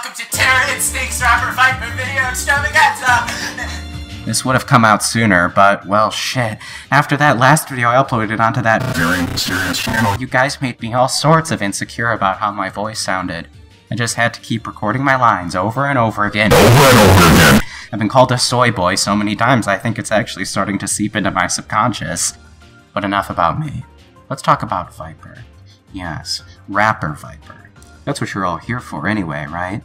welcome to Terror Instincts Rapper Viper Video Extravaganza! This would have come out sooner, but, well, shit. After that last video I uploaded onto that very serious channel, you guys made me all sorts of insecure about how my voice sounded. I just had to keep recording my lines over and over again. I've been called a soy boy so many times I think it's actually starting to seep into my subconscious. But enough about me. Let's talk about Viper. Yes, Rapper Viper. That's what you're all here for anyway, right?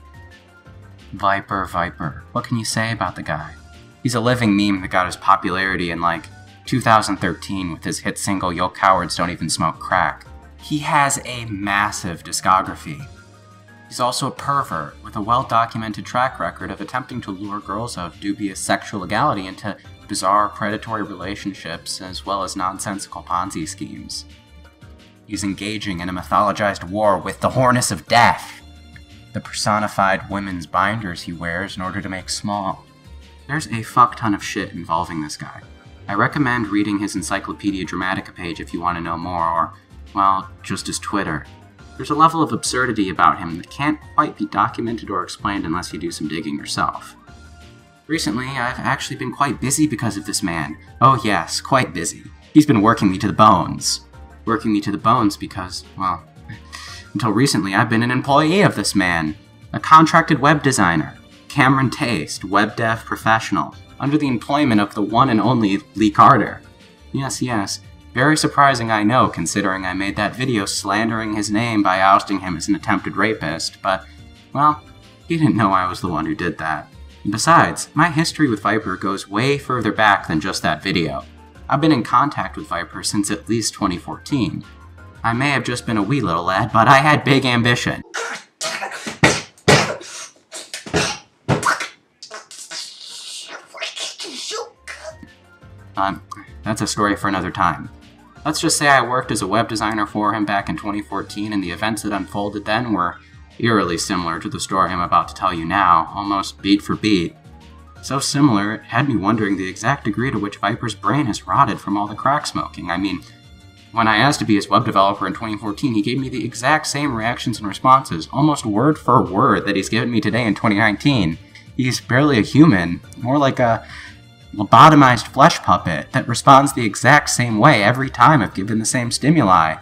Viper. What can you say about the guy? He's a living meme that got his popularity in, like, 2013 with his hit single Yo Cowards Don't Even Smoke Crack. He has a massive discography. He's also a pervert with a well-documented track record of attempting to lure girls of dubious sexual legality into bizarre predatory relationships as well as nonsensical Ponzi schemes. He's engaging in a mythologized war with the Hornets of Death, the personified women's binders he wears in order to make small. There's a fuck ton of shit involving this guy. I recommend reading his Encyclopedia Dramatica page if you want to know more, or, well, just his Twitter. There's a level of absurdity about him that can't quite be documented or explained unless you do some digging yourself. Recently, I've actually been quite busy because of this man. Oh yes, quite busy. He's been working me to the bones. Working me to the bones because, well, until recently I've been an employee of this man. A contracted web designer. Cameron Taste, web dev professional, under the employment of the one and only Lee Carter. Yes, very surprising I know, considering I made that video slandering his name by ousting him as an attempted rapist, but, well, he didn't know I was the one who did that. And besides, my history with Viper goes way further back than just that video. I've been in contact with Viper since at least 2014. I may have just been a wee little lad, but I had big ambition. That's a story for another time. Let's just say I worked as a web designer for him back in 2014, and the events that unfolded then were eerily similar to the story I'm about to tell you now, almost beat for beat. So similar, it had me wondering the exact degree to which Viper's brain has rotted from all the crack smoking. I mean, when I asked to be his web developer in 2014, he gave me the exact same reactions and responses, almost word for word, that he's given me today in 2019. He's barely a human, more like a lobotomized flesh puppet that responds the exact same way every time if given the same stimuli.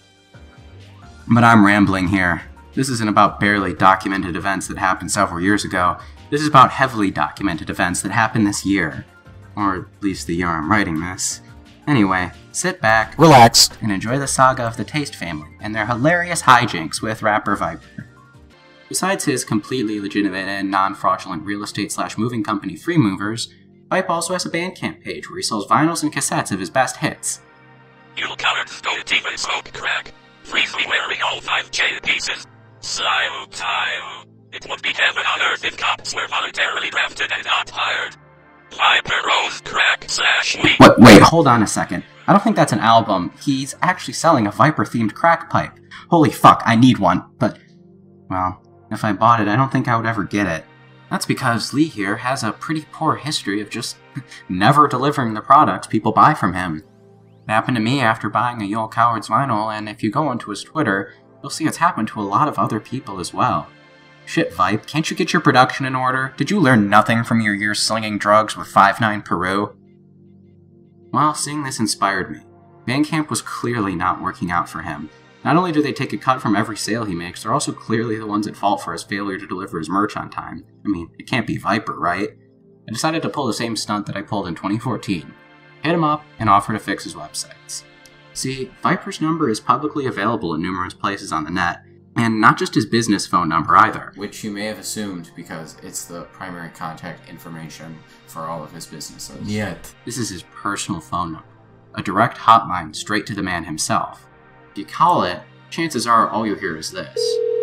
But I'm rambling here. This isn't about barely documented events that happened several years ago. This is about heavily documented events that happened this year. Or at least the year I'm writing this. Anyway, sit back, relax, and enjoy the saga of the Taste family and their hilarious hijinks with Rapper Viper. Besides his completely legitimate and non-fraudulent real estate/moving company Free Movers, Vipe also has a Bandcamp page where he sells vinyls and cassettes of his best hits. You cowards don't even smoke crack. Freeze me wearing all 5 chain pieces. Silent. It would be heaven on earth if cops were voluntarily drafted and not hired. Viper Rose Crack /weed. Wait, hold on a second. I don't think that's an album. He's actually selling a Viper-themed crack pipe. Holy fuck, I need one. But, well, if I bought it, I don't think I would ever get it. That's because Lee here has a pretty poor history of just never delivering the products people buy from him. It happened to me after buying a Yo Cowards vinyl, and if you go onto his Twitter, you'll see it's happened to a lot of other people as well. Shit, Vipe, can't you get your production in order? Did you learn nothing from your years slinging drugs with 5'9" Peru? Well, seeing this inspired me. Bandcamp was clearly not working out for him. Not only do they take a cut from every sale he makes, they're also clearly the ones at fault for his failure to deliver his merch on time. I mean, it can't be Viper, right? I decided to pull the same stunt that I pulled in 2014. Hit him up and offer to fix his websites. See, Viper's number is publicly available in numerous places on the net, and not just his business phone number either. Which you may have assumed because it's the primary contact information for all of his businesses. Yet, this is his personal phone number. A direct hotline straight to the man himself. If you call it, chances are all you'll hear is this.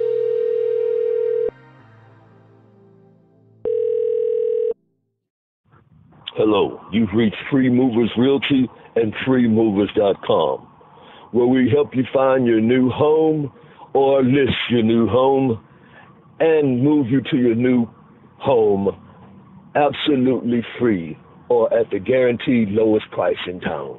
Hello, you've reached Free Movers Realty and freemovers.com, where we help you find your new home or list your new home and move you to your new home absolutely free or at the guaranteed lowest price in town.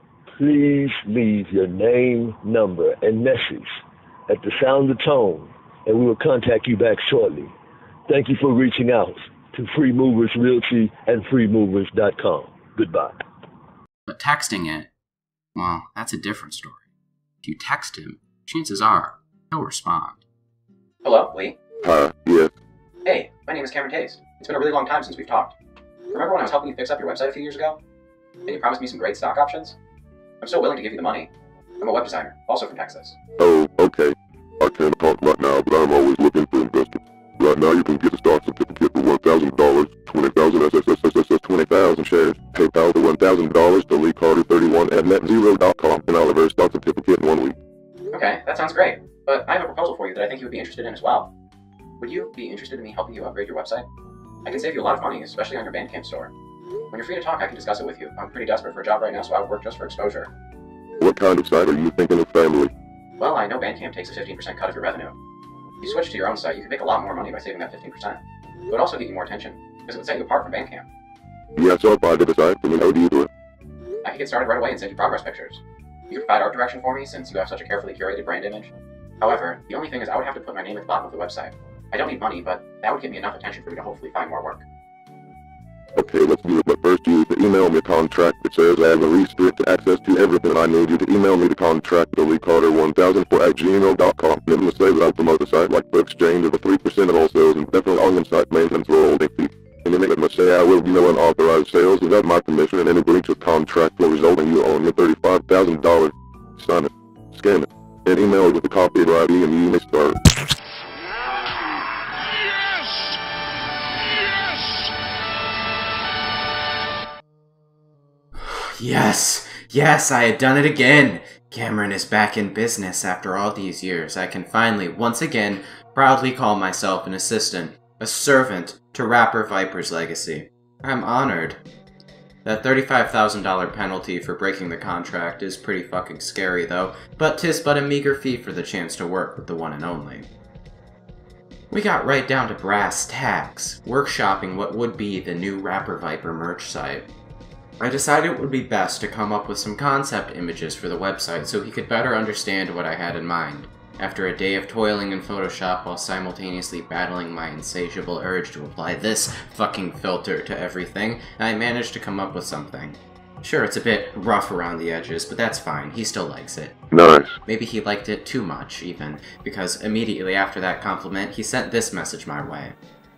Please leave your name, number, and message at the sound of tone and we will contact you back shortly. Thank you for reaching out to Free Movers Realty and freemovers.com. Goodbye. But texting it, well, that's a different story. If you text him, chances are he'll respond. Hello, Lee. Hi, yes. Hey, my name is Cameron Taste. It's been a really long time since we've talked. Remember when I was helping you fix up your website a few years ago? And you promised me some great stock options? I'm still willing to give you the money. I'm a web designer, also from Texas. Oh, okay. I can't talk right now, but I'm always looking for investors. Right now you can get a stock certificate for $1,000, 20,000 SSSSS 20,000 shares, PayPal for $1,000 to LeeCarter31 at netzero.com, and I'll have a stock certificate in 1 week. Okay, that sounds great. But I have a proposal for you that I think you would be interested in as well. Would you be interested in me helping you upgrade your website? I can save you a lot of money, especially on your Bandcamp store. When you're free to talk, I can discuss it with you. I'm pretty desperate for a job right now, so I would work just for exposure. What kind of site are you thinking of, family? Well, I know Bandcamp takes a 15% cut of your revenue. If you switch to your own site, you could make a lot more money by saving that 15%. It would also get you more attention, because it would set you apart from Bandcamp. Yeah, so if I did a site, then how do you do it? I could get started right away and send you progress pictures. You could provide art direction for me, since you have such a carefully curated brand image. However, the only thing is I would have to put my name at the bottom of the website. I don't need money, but that would get me enough attention for me to hopefully find more work. Okay, let's do it, but first you need to email me a contract that says I have a restricted access to everything. I need you to email me the contract to LeeCarter1004@gmail.com, and it will say that I promote the site like the exchange of a 3% of all sales and definitely on-site maintenance for all fee. And then it must say I will be no unauthorized sales without my permission, and any breach of contract will result in you owing me $35,000. Sign it, scan it, and email it with a copy of your ID, and you may start. Yes, I had done it again. Cameron is back in business after all these years. I can finally, once again, proudly call myself an assistant, a servant to rapper Viper's legacy. I'm honored. That $35,000 penalty for breaking the contract is pretty fucking scary though, but 'tis but a meager fee for the chance to work with the one and only. We got right down to brass tacks, workshopping what would be the new Rapper Viper merch site. I decided it would be best to come up with some concept images for the website so he could better understand what I had in mind. After a day of toiling in Photoshop while simultaneously battling my insatiable urge to apply this fucking filter to everything, I managed to come up with something. Sure, it's a bit rough around the edges, but that's fine, he still likes it. Nice. Maybe he liked it too much, even, because immediately after that compliment, he sent this message my way.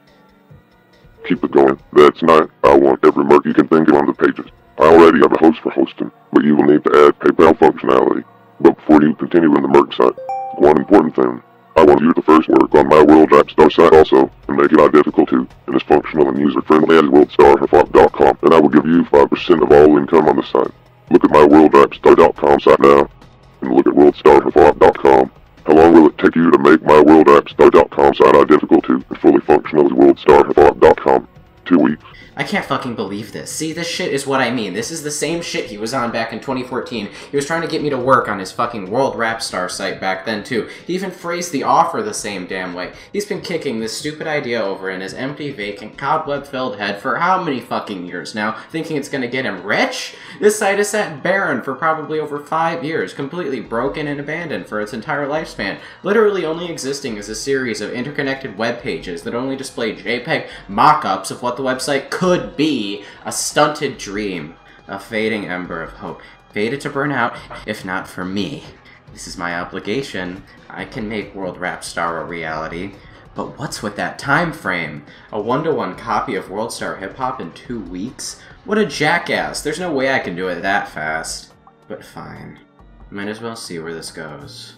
Keep it going. That's nice. I want every merch you can think of on the pages. I already have a host for hosting, but you will need to add PayPal functionality. But before you continue in the merch site, one important thing. I want you to first work on my World Rap Star site also, and make it identical to, and as functional and user-friendly as WorldStarHipHop.com, and I will give you 5% of all income on the site. Look at my WorldRapStar.com site now, and look at WorldStarHipHop.com. How long will it take you to make my WorldRapStar.com site identical to, and fully functional as WorldStarHipHop.com? 2 weeks. I can't fucking believe this. See, this shit is what I mean. This is the same shit he was on back in 2014. He was trying to get me to work on his fucking World Rap Star site back then, too. He even phrased the offer the same damn way. He's been kicking this stupid idea over in his empty, vacant, cobweb-filled head for how many fucking years now, thinking it's gonna get him rich? This site has sat barren for probably over 5 years, completely broken and abandoned for its entire lifespan, literally only existing as a series of interconnected web pages that only display JPEG mock-ups of what the website could be, a stunted dream, a fading ember of hope, fated to burn out, if not for me. This is my obligation. I can make World Rap Star a reality. But what's with that time frame? A 1-to-1 copy of World Star Hip Hop in 2 weeks? What a jackass. There's no way I can do it that fast. But fine. Might as well see where this goes.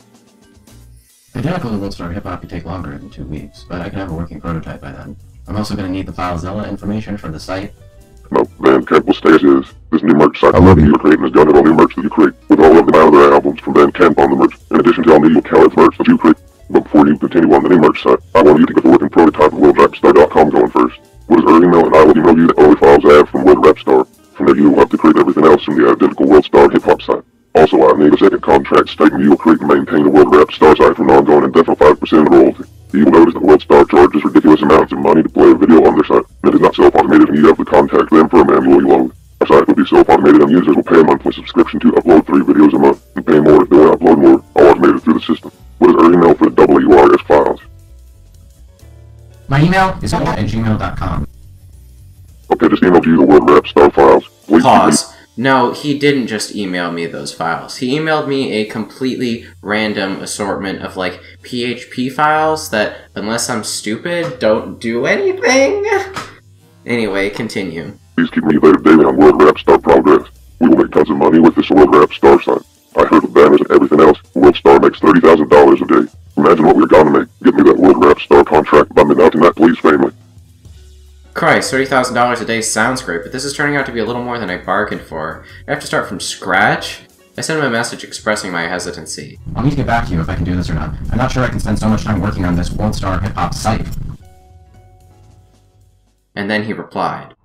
Identical to World Star Hip Hop could take longer than 2 weeks, but I can have a working prototype by then. I'm also going to need the FileZilla information for the site. No, Bandcamp will stay as is. This new merch site you're creating is going to have all new merch that you create, with all of my other albums from Bandcamp on the merch, in addition to all new Caliph merch that you create. But before you continue on the new merch site, I want you to get the working prototype of WorldRapStar.com going first. What is our email, and I will email you the only files I have from World Rap Star. From there you will have to create everything else from the identical World Star Hip Hop site. Also, I need a second contract stating you will create and maintain the World Rap Star site for an ongoing indefinite 5% royalty. You will notice that World Star charges ridiculous amounts of money to play a video on their site. It is not self-automated, and you have to contact them for a manual load. Our site will be self-automated, and users will pay a monthly subscription to upload 3 videos a month, and pay more if they want to upload more, all automated through the system. What is our email for the WRS files? email is at gmail.com. Okay, just emailed you the word rap star files. Please keep Pause. No, he didn't just email me those files. He emailed me a completely random assortment of, like, PHP files that, unless I'm stupid, don't do anything. Anyway, continue. Please keep me updated daily on World Rap Star progress. We will make tons of money with this World Rap Star sign. I heard with banners and everything else, World Star makes $30,000 a day. Imagine what we're gonna make. Get me that World Rap Star contract by midnight tonight, please, family. Christ, $30,000 a day sounds great, but this is turning out to be a little more than I bargained for. I have to start from scratch? I sent him a message expressing my hesitancy. I'll need to get back to you if I can do this or not. I'm not sure I can spend so much time working on this World Star hip-hop site. And then he replied.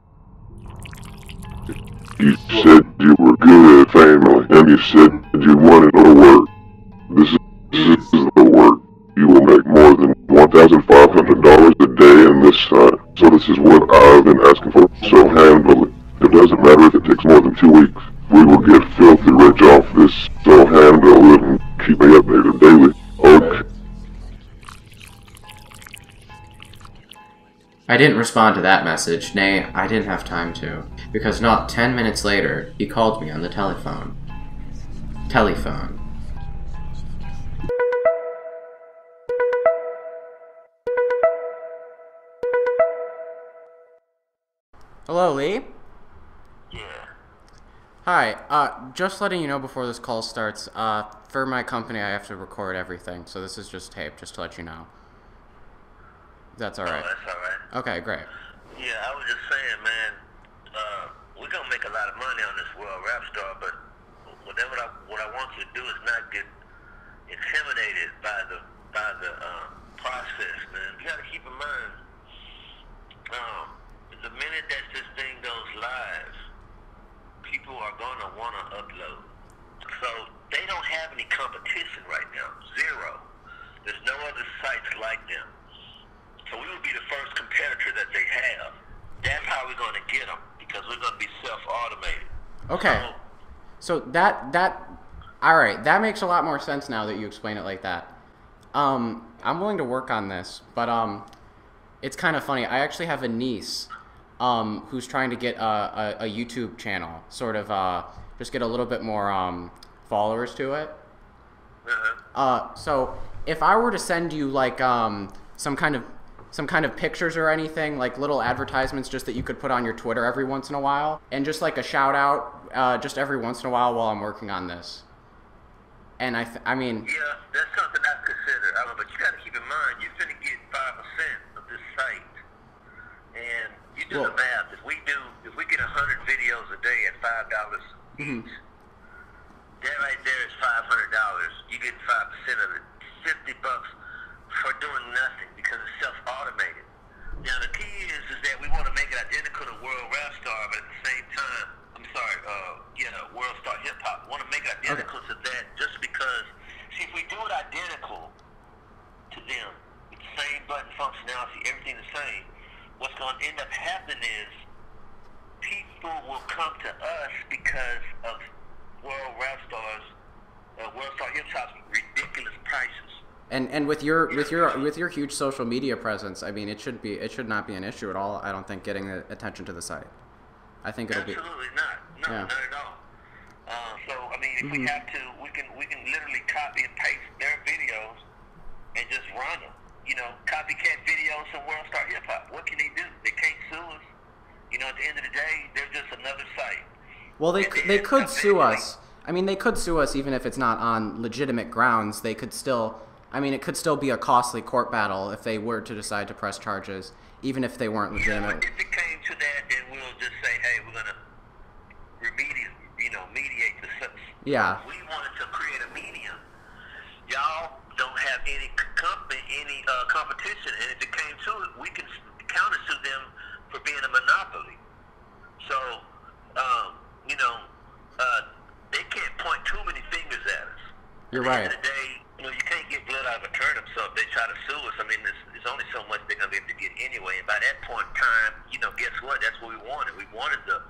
You said you were good at family, and you said you wanted to work. This is the work. You will make more than $1,500 a day in this site. So this is what I've been asking for. So handle it. It doesn't matter if it takes more than 2 weeks. We will get filthy rich off this. So handle it and keep me updated daily. Okay. I didn't respond to that message, nay, I didn't have time to, because not 10 minutes later, he called me on the telephone. Telephone. Hello, Lee? Yeah. Hi, just letting you know before this call starts, for my company I have to record everything, so this is just tape, just to let you know. That's alright. Oh, that's alright. Okay, great. Yeah, I was just saying, man, we're gonna make a lot of money on this World Rap Star, but what I want you to do is not get intimidated by the process, man. You gotta keep in mind, the minute that this thing goes live, people are gonna wanna upload. So they don't have any competition right now. Zero. There's no other sites like them. So we will be the first competitor that they have. That's how we're going to get them, because we're going to be self-automated. Okay. So alright, that makes a lot more sense now that you explain it like that. I'm willing to work on this, but, it's kind of funny. I actually have a niece, who's trying to get a YouTube channel, sort of, just get a little bit more, followers to it. So if I were to send you, like, some kind of pictures or anything, like little advertisements just that you could put on your Twitter every once in a while, and just like a shout out just every once in a while I'm working on this. And I mean... Yeah, that's something I consider. But you got to keep in mind, you're finna get 5% of this site. And you do the math. If we get 100 videos a day at $5 each, that right there is $500. You get 5% of it. $50 for doing nothing, because it's self-automated. Now the key is that we want to make it identical to World Rap Star, but at the same time, World Star Hip Hop. We want to make it identical to that, just because, see, if we do it identical to them, with the same button functionality, everything the same, what's going to end up happening is people will come to us because of World Rap Star's, World Star Hip Hop's ridiculous prices. And with your huge social media presence, I mean, it should not be an issue at all. I don't think, getting the attention to the site. I think it'll be absolutely not. No, yeah. Not at all. So I mean, if we have to, we can literally copy and paste their videos and just run them. You know, copycat videos from World Star Hip Hop. What can they do? They can't sue us. You know, at the end of the day, they're just another site. Well, they could sue us. I mean, they could sue us even if it's not on legitimate grounds. They could still. I mean, it could still be a costly court battle if they were to decide to press charges, even if they weren't legitimate. Yeah, if it came to that, then we'll just say, hey, we're going to mediate the sense. Yeah. We wanted to create a medium. Y'all don't have any competition, and if it came to it, we can countersue them for being a monopoly. So, they can't point too many fingers at us. You're At the right. end of the day, you can't get blood out of a turnip, so if they try to sue us, I mean, there's only so much they're going to be able to get anyway. And by that point in time, guess what? That's what we wanted. We wanted the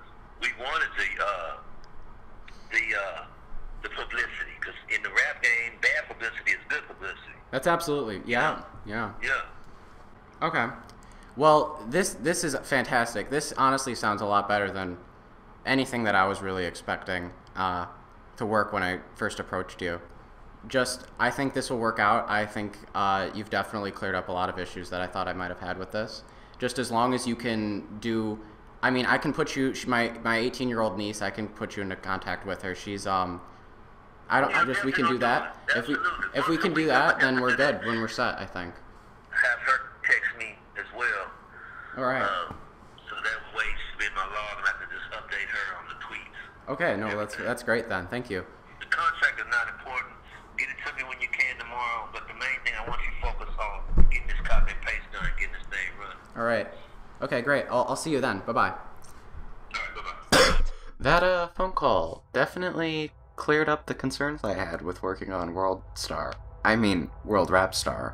publicity, because in the rap game, bad publicity is good publicity. That's absolutely, yeah. Yeah. Okay. Well, this is fantastic. This honestly sounds a lot better than anything that I was really expecting to work when I first approached you. I think this will work out. I think you've definitely cleared up a lot of issues that I thought I might have had with this. Just as long as you can do, I mean, I can put you, my 18-year-old niece, I can put you into contact with her. She's, we can do that. If we can do that, then we're good, when we're set, I think. Have her text me as well. All right. So that way she's been my log and I can just update her on the tweets. Okay, no, that's great then. Thank you. The contract is not important. Get it to me when you can tomorrow, but the main thing I want you to focus on getting this copy and paste done, getting this thing run. All right. Okay, great. I'll see you then. Bye-bye. All right, bye-bye. That phone call definitely cleared up the concerns I had with working on World Rap Star.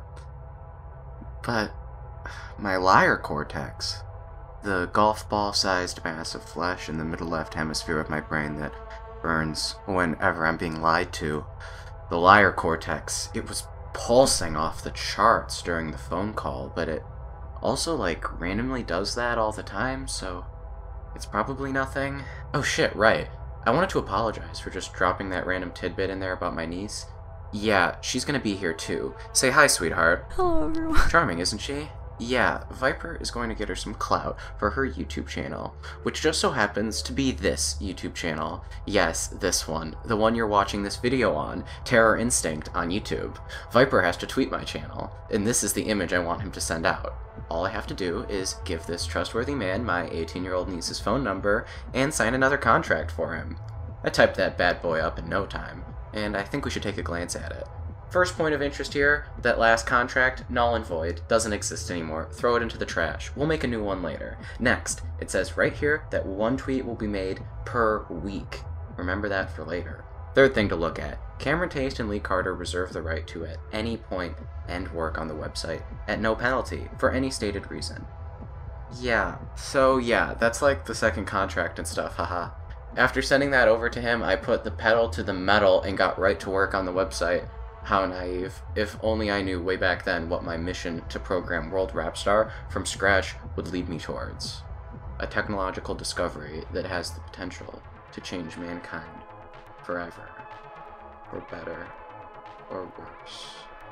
But my liar cortex, the golf ball-sized mass of flesh in the middle left hemisphere of my brain that burns whenever I'm being lied to, the liar cortex, it was pulsing off the charts during the phone call, but it also, randomly does that all the time, so it's probably nothing. Oh shit, right. I wanted to apologize for just dropping that random tidbit in there about my niece. Yeah, she's gonna be here too. Say hi, sweetheart. Hello, everyone. Charming, isn't she? Yeah, Viper is going to get her some clout for her YouTube channel, which just so happens to be this YouTube channel. Yes, this one. The one you're watching this video on, Terror Instinct on YouTube. Viper has to tweet my channel, and this is the image I want him to send out. All I have to do is give this trustworthy man my 18-year-old niece's phone number and sign another contract for him. I typed that bad boy up in no time, and I think we should take a glance at it. First point of interest here, that last contract, null and void, doesn't exist anymore. Throw it into the trash. We'll make a new one later. Next, it says right here that one tweet will be made per week. Remember that for later. Third thing to look at, Cameron Taste and Lee Carter reserve the right to at any point end work on the website at no penalty for any stated reason. Yeah, that's the second contract and stuff, haha. After sending that over to him, I put the pedal to the metal and got right to work on the website. How naive. If only I knew way back then what my mission to program World Rap Star from scratch would lead me towards. A technological discovery that has the potential to change mankind forever. For better or worse.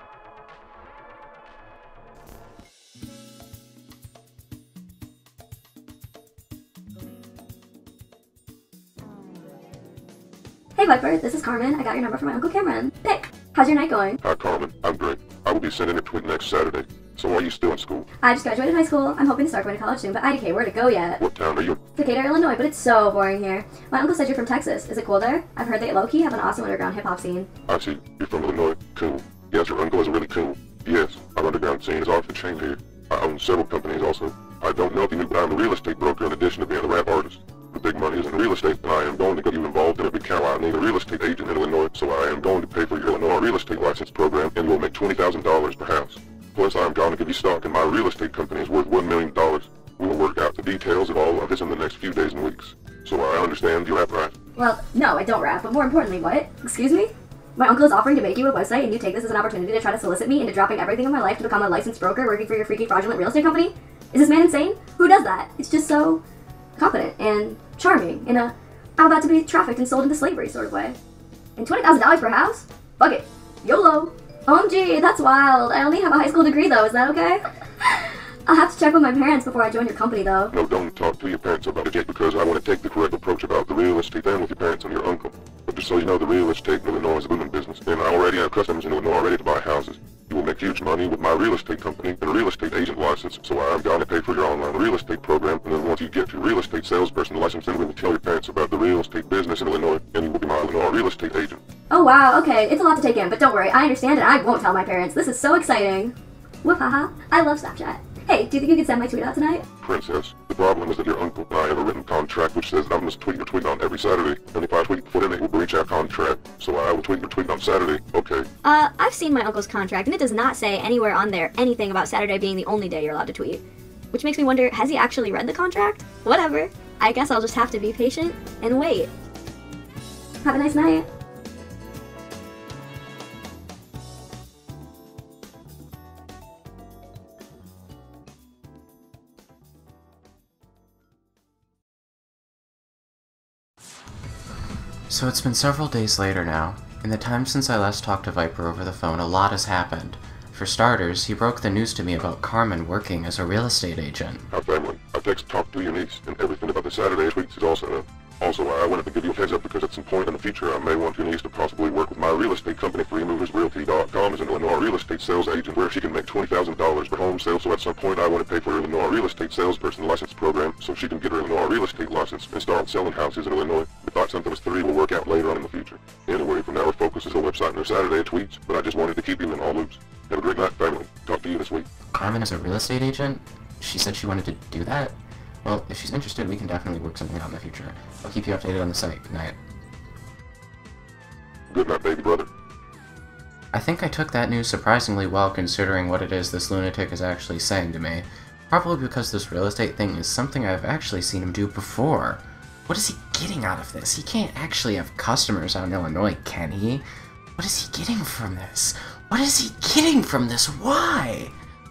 Hey Viper, this is Carmen. I got your number from my Uncle Cameron. Pick! How's your night going? Hi, Carmen. I'm great. I will be sending a tweet next Saturday. So are you still in school? I just graduated high school. I'm hoping to start going to college soon, but IDK, where to go yet? What town are you in? Decatur, Illinois, but it's so boring here. My uncle said you're from Texas. Is it cool there? I've heard they low-key have an awesome underground hip-hop scene. I see. You're from Illinois. Cool. Yes, your uncle is really cool. Yes, our underground scene is off the chain here. I own several companies also. I don't know if you knew, but I'm a real estate broker in addition to being a rap artist. The big money is in real estate, and I am going to get you involved in a big cow. I need a real estate agent in Illinois, so I am going to pay for your Illinois real estate license program, and you'll make $20,000 per house. Plus, I'm going to give you stock in my real estate company is worth $1 million. We will work out the details of all of this in the next few days and weeks. So I understand you rap, right? Well, no, I don't rap, but more importantly, what? Excuse me? My uncle is offering to make you a website, and you take this as an opportunity to try to solicit me into dropping everything in my life to become a licensed broker working for your freaky fraudulent real estate company? Is this man insane? Who does that? It's just so competent and charming in a I'm about to be trafficked and sold into slavery sort of way. And $20,000 per house? Fuck it. YOLO. OMG, that's wild. I only have a high school degree though, is that okay? I'll have to check with my parents before I join your company though. No, don't talk to your parents about it yet because I want to take the correct approach about the real estate then with your parents and your uncle. But just so you know, the real estate in Illinois is a booming business, and I already have customers in Illinois ready to buy houses. You will make huge money with my real estate company and a real estate agent license, so I'm going to pay for your online real estate program, and then once you get your real estate salesperson license, then we will tell your parents about the real estate business in Illinois, and you will be my Illinois real estate agent. Oh wow, okay, it's a lot to take in, but don't worry, I understand and I won't tell my parents. This is so exciting. Whoop haha, I love Snapchat. Hey, do you think you could send my tweet out tonight? Princess, the problem is that your uncle and I have a written contract which says that I must tweet your tweet on every Saturday, and if I tweet before then it will breach our contract, so I will tweet your tweet on Saturday, okay? I've seen my uncle's contract, and it does not say anywhere on there anything about Saturday being the only day you're allowed to tweet. Which makes me wonder, has he actually read the contract? Whatever. I guess I'll just have to be patient and wait. Have a nice night. So it's been several days later now. In the time since I last talked to Viper over the phone, a lot has happened. For starters, he broke the news to me about Carmen working as a real estate agent. Hi family, I text talk to your niece, and everything about the Saturday tweets is all set up. Also, I wanted to give you a heads up because at some point in the future I may want your niece to possibly work with my real estate company, FreeMoversRealty.com, as an Illinois real estate sales agent where she can make $20,000 per home sale. So at some point I want to pay for her Illinois real estate salesperson license program so she can get her Illinois real estate license and start selling houses in Illinois. We thought something was three will work out later on in the future. Anyway, for now our focus is the website and her Saturday tweets, but I just wanted to keep you in all loops. Have a great night, family. Talk to you this week. Carmen is a real estate agent? She said she wanted to do that? Well, if she's interested, we can definitely work something out in the future. I'll keep you updated on the site. Good night. Good night, baby brother. I think I took that news surprisingly well considering what it is this lunatic is actually saying to me. Probably because this real estate thing is something I've actually seen him do before. What is he getting out of this? He can't actually have customers out in Illinois, can he? What is he getting from this? What is he getting from this? Why?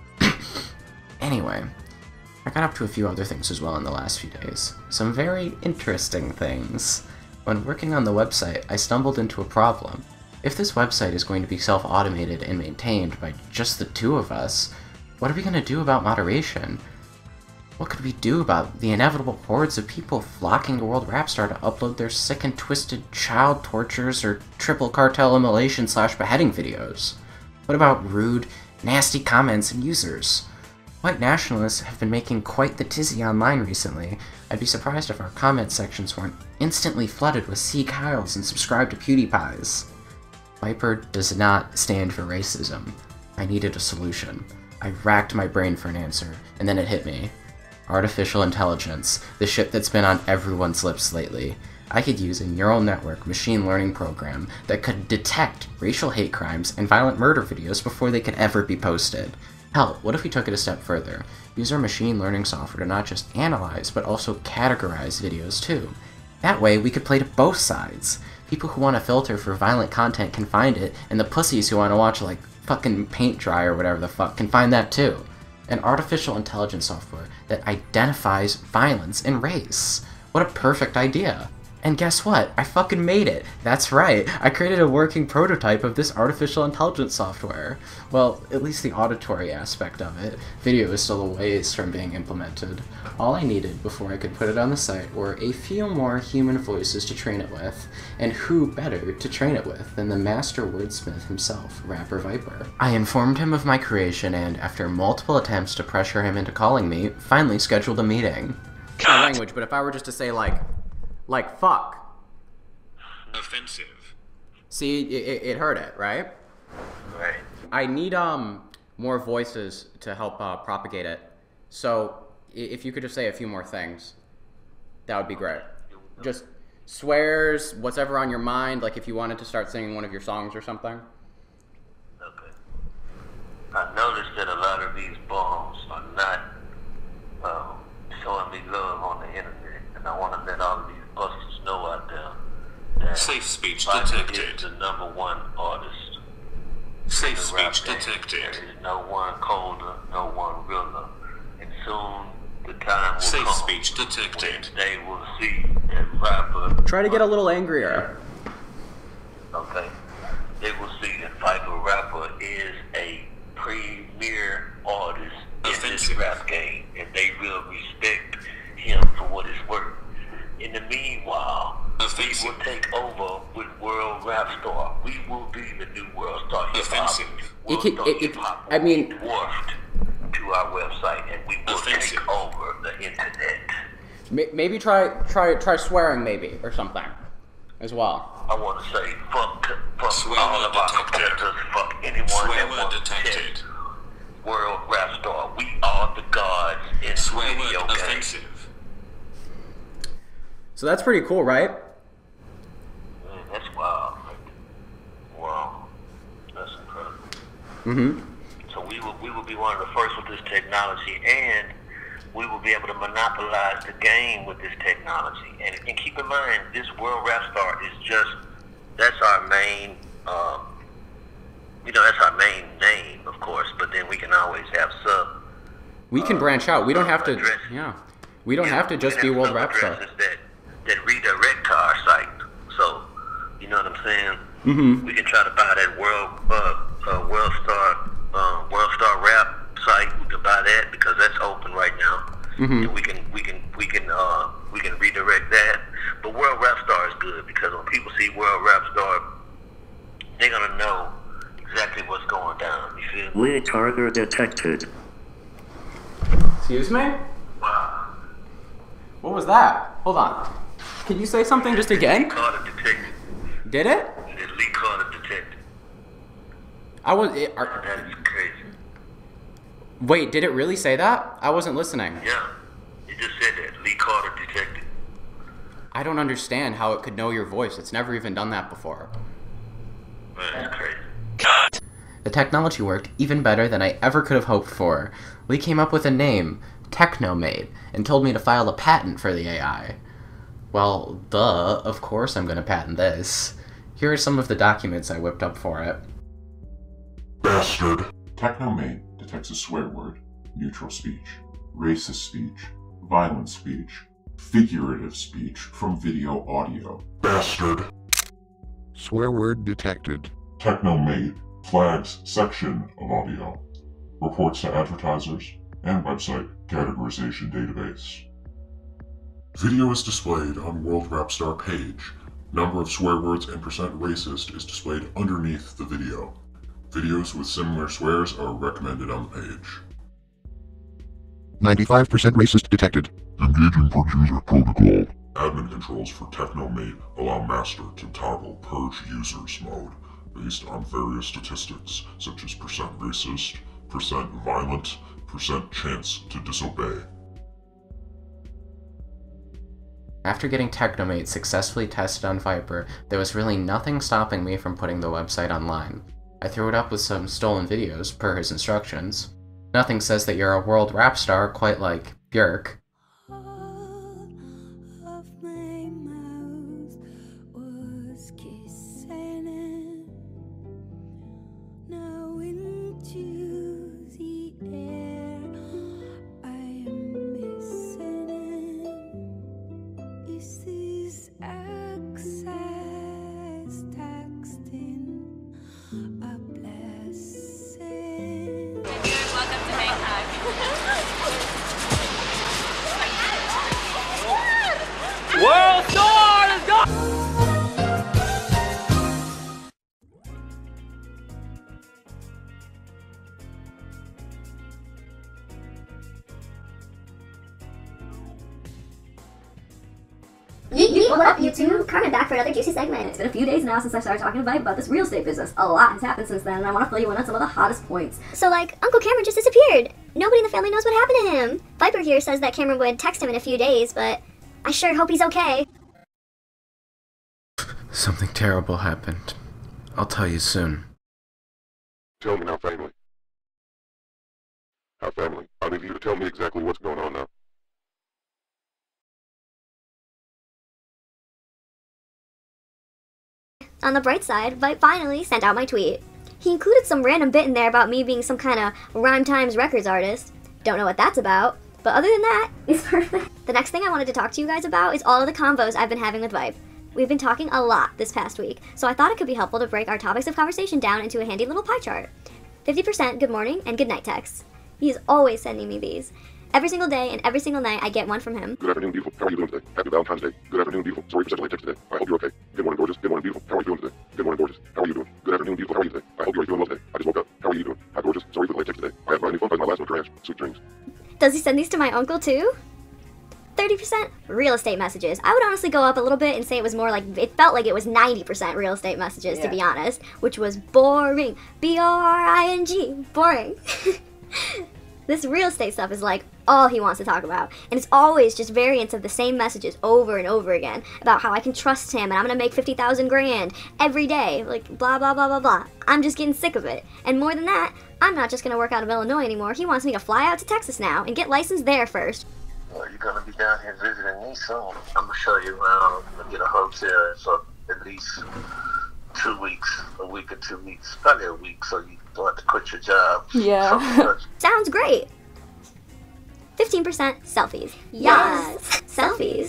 Anyway, I got up to a few other things as well in the last few days. Some very interesting things. When working on the website, I stumbled into a problem. If this website is going to be self-automated and maintained by just the two of us, what are we going to do about moderation? What could we do about the inevitable hordes of people flocking to World Rap Star to upload their sick and twisted child tortures or triple cartel immolation / beheading videos? What about rude, nasty comments and users? White nationalists have been making quite the tizzy online recently. I'd be surprised if our comment sections weren't instantly flooded with C. Kyles and subscribe to PewDiePies. Viper does not stand for racism. I needed a solution. I racked my brain for an answer, and then it hit me. Artificial intelligence, the shit that's been on everyone's lips lately. I could use a neural network machine learning program that could detect racial hate crimes and violent murder videos before they could ever be posted. Hell, what if we took it a step further? Use our machine learning software to not just analyze, but also categorize videos too. That way, we could play to both sides. People who want to filter for violent content can find it, and the pussies who want to watch like fucking paint dry or whatever the fuck can find that too. An artificial intelligence software that identifies violence and race. What a perfect idea. And guess what? I fucking made it. That's right. I created a working prototype of this artificial intelligence software. Well, at least the auditory aspect of it. Video is still a ways from being implemented. All I needed before I could put it on the site were a few more human voices to train it with. And who better to train it with than the master wordsmith himself, Rapper Viper. I informed him of my creation and, after multiple attempts to pressure him into calling me, finally scheduled a meeting. Language, but if I were just to say like fuck. Offensive. See, it heard it, right? Right. I need more voices to help propagate it. So if you could just say a few more things, that would be great. Just swears, whatever on your mind, like if you wanted to start singing one of your songs or something. Okay. I noticed that a lot of these bombs are not showing me love on the internet, and I want to let all of these busters know out there that Safe speech Viper detected. is the #1 artist. Safe in the rap speech game. detected. There is no one colder, no one realer, and soon the time will Safe come speech detected. when they will see that Viper. Try to get a little angrier. Okay. They will see that Viper Rapper is a premier artist in this Offensive. rap game, and they will respect him for what it's worth. In the meanwhile, Offensive. we will take over with World Rap Star. We will be the new World Star Hip Hop. Offensive. World Star Hip Hop I mean- will be dwarfed to our website, and we will Offensive. take over the internet. Maybe try swearing maybe or something, as well. I want to say fuck Swear all word of our detected. competitors, fuck anyone Swear that word wants to detected. test World Rap Star. We are the gods in Swear word video games. offensive. So that's pretty cool, right? That's wild. Wow, that's incredible. Mm-hmm. So we will be one of the first with this technology, and we will be able to monopolize the game with this technology. And keep in mind, this World Rap Star is that's our main, that's our main name, of course. But then we can always have We can branch out. We don't have to. addresses. We don't have to just be World Rap Star. That redirect to our site. So I'm saying? Mm-hmm. We can try to buy that WorldStar Rap site. We can buy that because that's open right now. Mm-hmm. And we can redirect that. But World Rap Star is good because when people see World Rap Star, they're gonna know exactly what's going down. You feel me? Lead target detected. Excuse me? Wow. What was that? Hold on. Can you say something just again? Carter detected. Did it? Lee Carter detected. I was. That is crazy. Wait, did it really say that? I wasn't listening. Yeah, it just said that. Lee Carter detected. I don't understand how it could know your voice. It's never even done that before. Man, that's crazy. Cut. The technology worked even better than I ever could have hoped for. Lee came up with a name, Technomate, and told me to file a patent for the AI. Well, duh, of course I'm gonna patent this. Here are some of the documents I whipped up for it. Bastard. Technomate detects a swear word, neutral speech, racist speech, violent speech, figurative speech from video audio. Bastard. Swear word detected. Technomate flags section of audio, reports to advertisers, and website categorization database. Video is displayed on World Rap Star page. Number of swear words and percent racist is displayed underneath the video. Videos with similar swears are recommended on the page. 95% racist detected. Engaging per-user protocol. Admin controls for Technomate allow master to toggle purge users mode based on various statistics such as percent racist, percent violent, percent chance to disobey. After getting Technomate successfully tested on Viper, there was really nothing stopping me from putting the website online. I threw it up with some stolen videos, per his instructions. Nothing says that you're a world rap star quite like Björk. World Star, let's go! Yeet, what up, YouTube? Carmen back for another juicy segment. It's been a few days now since I started talking to Vibe about this real estate business. A lot has happened since then, and I want to fill you in on some of the hottest points. So, like, Uncle Cameron just disappeared. Nobody in the family knows what happened to him. Viper here says that Cameron would text him in a few days, but I sure hope he's okay. Something terrible happened. I'll tell you soon. Tell me now, family. How family? I need you to tell me exactly what's going on now. On the bright side, Vipe finally sent out my tweet. He included some random bit in there about me being some kind of Rhyme Times Records artist. Don't know what that's about, but other than that, it's perfect. The next thing I wanted to talk to you guys about is all of the convos I've been having with Vibe. We've been talking a lot this past week, so I thought it could be helpful to break our topics of conversation down into a handy little pie chart. 50% good morning and good night texts. He is always sending me these. Every single day and every single night I get one from him. Good afternoon, beautiful. How are you doing today? Happy Valentine's Day. Good afternoon, beautiful. Sorry for such a late text today. I hope you're okay. Good morning, gorgeous. Good morning, beautiful. How are you doing today? Good morning, gorgeous. How are you doing? Good afternoon, beautiful. How are you today? I hope you're doing well today. I just woke up. How are you doing? Hi, gorgeous. Sorry for the late text today. I had brand new fun by my last one trash. Sweet dreams. Does he send these to my uncle too? 30% real estate messages. I would honestly go up a little bit and say it was more like, it felt like it was 90% real estate messages, to be honest, which was boring. B-O-R-I-N-G. Boring. This real estate stuff is like all he wants to talk about. And it's always just variants of the same messages over and over again about how I can trust him and I'm gonna make 50,000 grand every day. Like blah, blah, blah, blah, blah. I'm just getting sick of it. And more than that, I'm not just gonna work out of Illinois anymore. He wants me to fly out to Texas now and get licensed there first. Well, you're gonna be down here visiting me soon. I'm gonna show you around. I'm gonna get a hotel for at least 2 weeks, a week or 2 weeks, probably a week, so you don't have to quit your job. Yeah. Sounds great. 15% selfies. Yes. Selfies.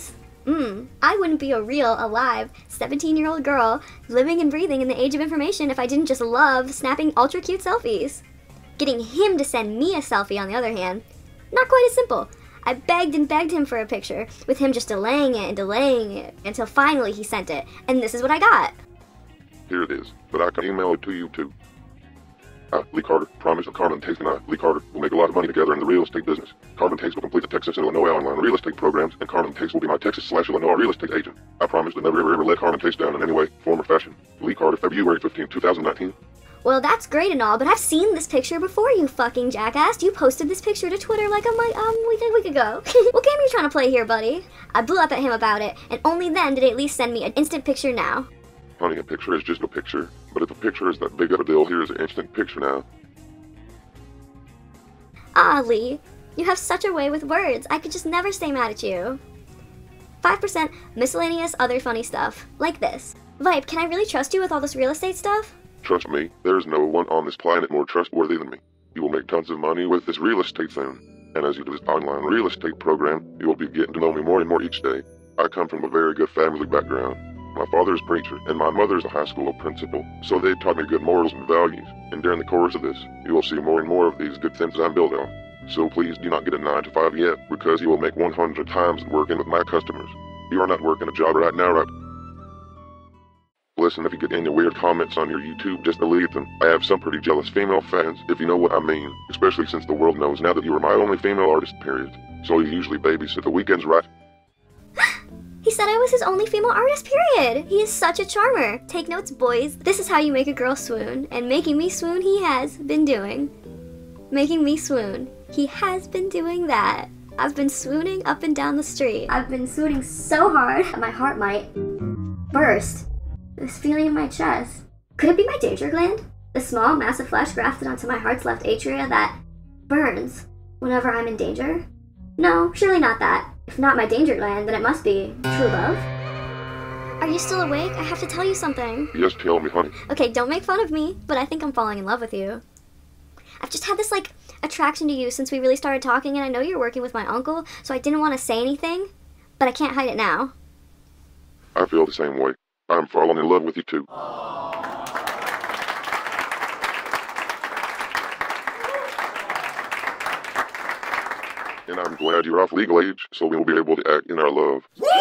I wouldn't be a real, alive, 17-year-old girl living and breathing in the age of information if I didn't just love snapping ultra cute selfies. Getting him to send me a selfie, on the other hand, not quite as simple. I begged and begged him for a picture, with him just delaying it, until finally he sent it, and this is what I got. Here it is, but I can email it to you too. Lee Carter, promise of Carmen Taste and I, Lee Carter, will make a lot of money together in the real estate business. Carmen Taste will complete the Texas and Illinois online real estate programs, and Carmen Taste will be my Texas/Illinois real estate agent. I promise to never ever let Carmen Taste down in any way, form, or fashion. Lee Carter, February 15, 2019. Well, that's great and all, but I've seen this picture before, you fucking jackass. You posted this picture to Twitter like we could go. What game are you trying to play here, buddy? I blew up at him about it, and only then did he at least send me an instant picture now. Honey, a picture is just a picture, but if a picture is that big of a deal, here is an instant picture now. Ah, Lee, you have such a way with words. I could just never stay mad at you. 5% miscellaneous other funny stuff, like this. Vipe, can I really trust you with all this real estate stuff? Trust me, there is no one on this planet more trustworthy than me. You will make tons of money with this real estate thing, and as you do this online real estate program, you will be getting to know me more and more each day. I come from a very good family background. My father is a preacher, and my mother is a high school principal, so they taught me good morals and values, and during the course of this, you will see more and more of these good things I'm building on. So please do not get a 9 to 5 yet, because you will make 100 times working with my customers. You are not working a job right now, right? Listen, if you get any weird comments on your YouTube, just delete them. I have some pretty jealous female fans, if you know what I mean, especially since the world knows now that you are my only female artist, period. So you usually babysit the weekends, right? He said I was his only female artist, period. He is such a charmer. Take notes, boys. This is how you make a girl swoon. And making me swoon he has been doing. Making me swoon. He has been doing that. I've been swooning up and down the street. I've been swooning so hard that my heart might burst. This feeling in my chest. Could it be my danger gland? The small, massive flesh grafted onto my heart's left atria that burns whenever I'm in danger? No, surely not that. If not my danger gland, then it must be true love. Are you still awake? I have to tell you something. Yes, tell me, honey. Okay, don't make fun of me, but I think I'm falling in love with you. I've just had this, attraction to you since we really started talking, and I know you're working with my uncle, so I didn't want to say anything, but I can't hide it now. I feel the same way. I'm falling in love with you, too. And I'm glad you're off legal age, so we will be able to act in our love.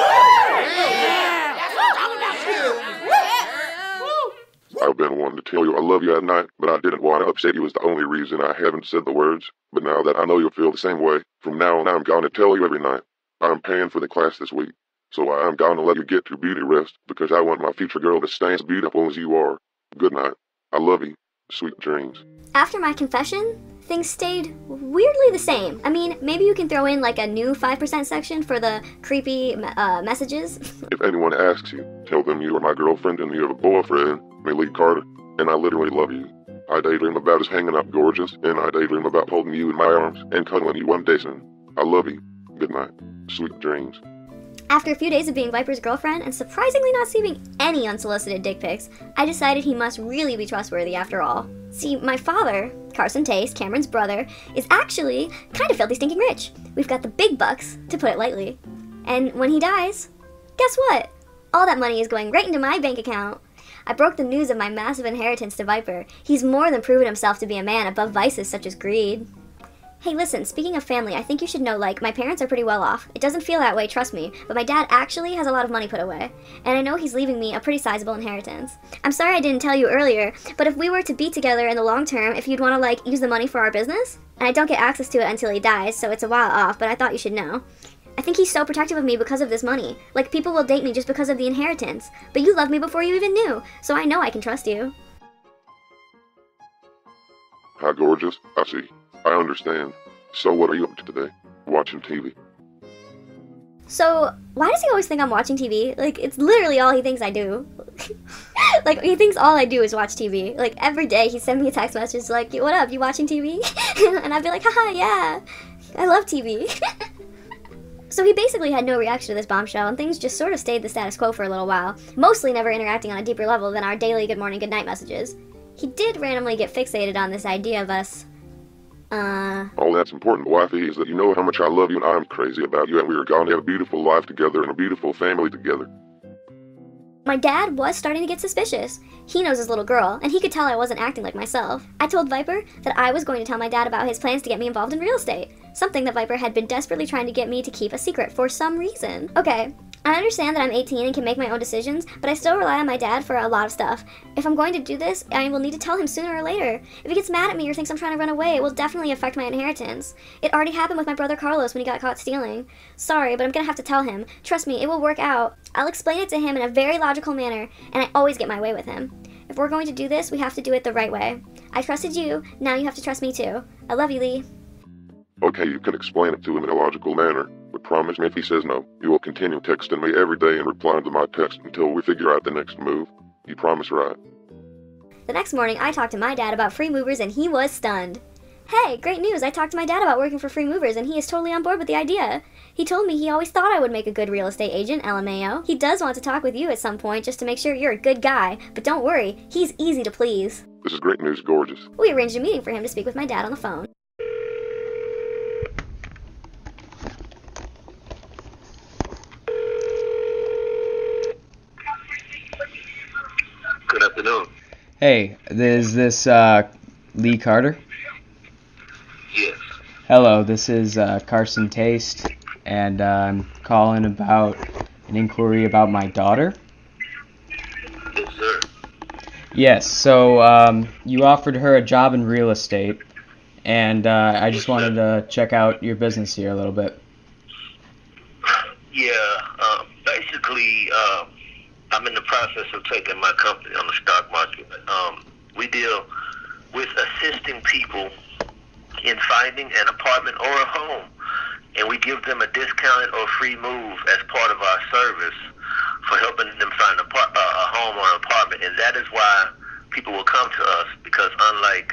I've been wanting to tell you I love you at night, but I didn't want to upset you is the only reason I haven't said the words. But now that I know you'll feel the same way, from now on I'm going to tell you every night. I'm paying for the class this week, so I'm going to let you get to beauty rest, because I want my future girl to stay as beautiful as you are. Good night. I love you. Sweet dreams. After my confession, things stayed weirdly the same. I mean, maybe you can throw in a new 5% section for the creepy messages. If anyone asks you, tell them you are my girlfriend and you have a boyfriend, Lee Carter, and I literally love you. I daydream about us hanging out gorgeous, and I daydream about holding you in my arms and cuddling you one day soon. I love you. Good night. Sweet dreams. After a few days of being Viper's girlfriend and surprisingly not receiving any unsolicited dick pics, I decided he must really be trustworthy after all. See, my father, Carson Taste, Cameron's brother, is actually kind of filthy stinking rich. We've got the big bucks, to put it lightly. And when he dies, guess what? All that money is going right into my bank account. I broke the news of my massive inheritance to Viper. He's more than proven himself to be a man above vices such as greed. Hey, listen, speaking of family, I think you should know, my parents are pretty well off. It doesn't feel that way, trust me, but my dad actually has a lot of money put away. And I know he's leaving me a pretty sizable inheritance. I'm sorry I didn't tell you earlier, but if we were to be together in the long term, if you'd want to, use the money for our business? And I don't get access to it until he dies, so it's a while off, but I thought you should know. I think he's so protective of me because of this money. People will date me just because of the inheritance. But you loved me before you even knew, so I know I can trust you. Hi, gorgeous. I see. I understand. So what are you up to today? Watching TV. So, why does he always think I'm watching TV? It's literally all he thinks I do. He thinks all I do is watch TV. Every day he sends me a text message what up, you watching TV? And I'd be like, haha, yeah, I love TV. So he basically had no reaction to this bombshell, and things just sort of stayed the status quo for a little while, mostly never interacting on a deeper level than our daily good morning, good night messages. He did randomly get fixated on this idea of us All that's important, wifey, is that you know how much I love you and I'm crazy about you, and we are going to have a beautiful life together and a beautiful family together. My dad was starting to get suspicious. He knows his little girl, and he could tell I wasn't acting like myself. I told Viper that I was going to tell my dad about his plans to get me involved in real estate, something that Viper had been desperately trying to get me to keep a secret for some reason. Okay, I understand that I'm 18 and can make my own decisions, but I still rely on my dad for a lot of stuff. If I'm going to do this, I will need to tell him sooner or later. If he gets mad at me or thinks I'm trying to run away, it will definitely affect my inheritance. It already happened with my brother Carlos when he got caught stealing. Sorry, but I'm gonna have to tell him. Trust me, it will work out. I'll explain it to him in a very logical manner, and I always get my way with him. If we're going to do this, we have to do it the right way. I trusted you, now you have to trust me too. I love you, Lee. Okay, you can explain it to him in a logical manner, but promise me if he says no, you will continue texting me every day and replying to my text until we figure out the next move. You promise, right? The next morning, I talked to my dad about free movers, and he was stunned. Hey, great news! I talked to my dad about working for free movers, and he is totally on board with the idea. He told me he always thought I would make a good real estate agent, LMAO. He does want to talk with you at some point just to make sure you're a good guy, but don't worry, he's easy to please. This is great news, gorgeous. We arranged a meeting for him to speak with my dad on the phone. Good afternoon. Hey, is this Lee Carter? Yes. Hello, this is Carson Taste, and I'm calling about an inquiry about my daughter. Yes, sir. Yes, so you offered her a job in real estate, and I just wanted to check out your business here a little bit. Yeah, basically, I'm in the process of taking my company on the stock market. We deal with assisting people in finding an apartment or a home, and we give them a discounted or free move as part of our service for helping them find a home or an apartment. And that is why people will come to us, because unlike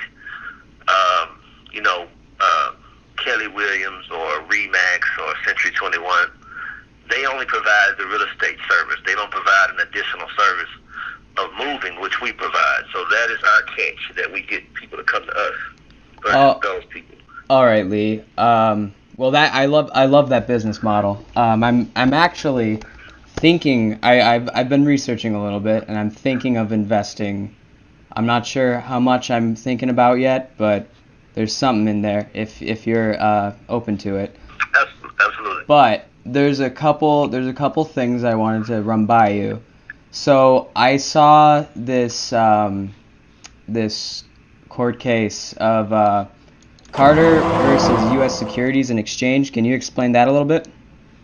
Kelly Williams or Remax or Century 21, they only provide the real estate service. They don't provide an additional service of moving, which we provide. So that is our catch, that we get people to come to us versus those people. All right, Lee. Well, that I love that business model. I'm actually thinking. I've been researching a little bit, and I'm thinking of investing. I'm not sure how much I'm thinking about yet, but there's something in there if you're open to it. Absolutely. But there's a couple things I wanted to run by you. So I saw this this court case of Carter versus U.S. Securities and Exchange. Can you explain that a little bit?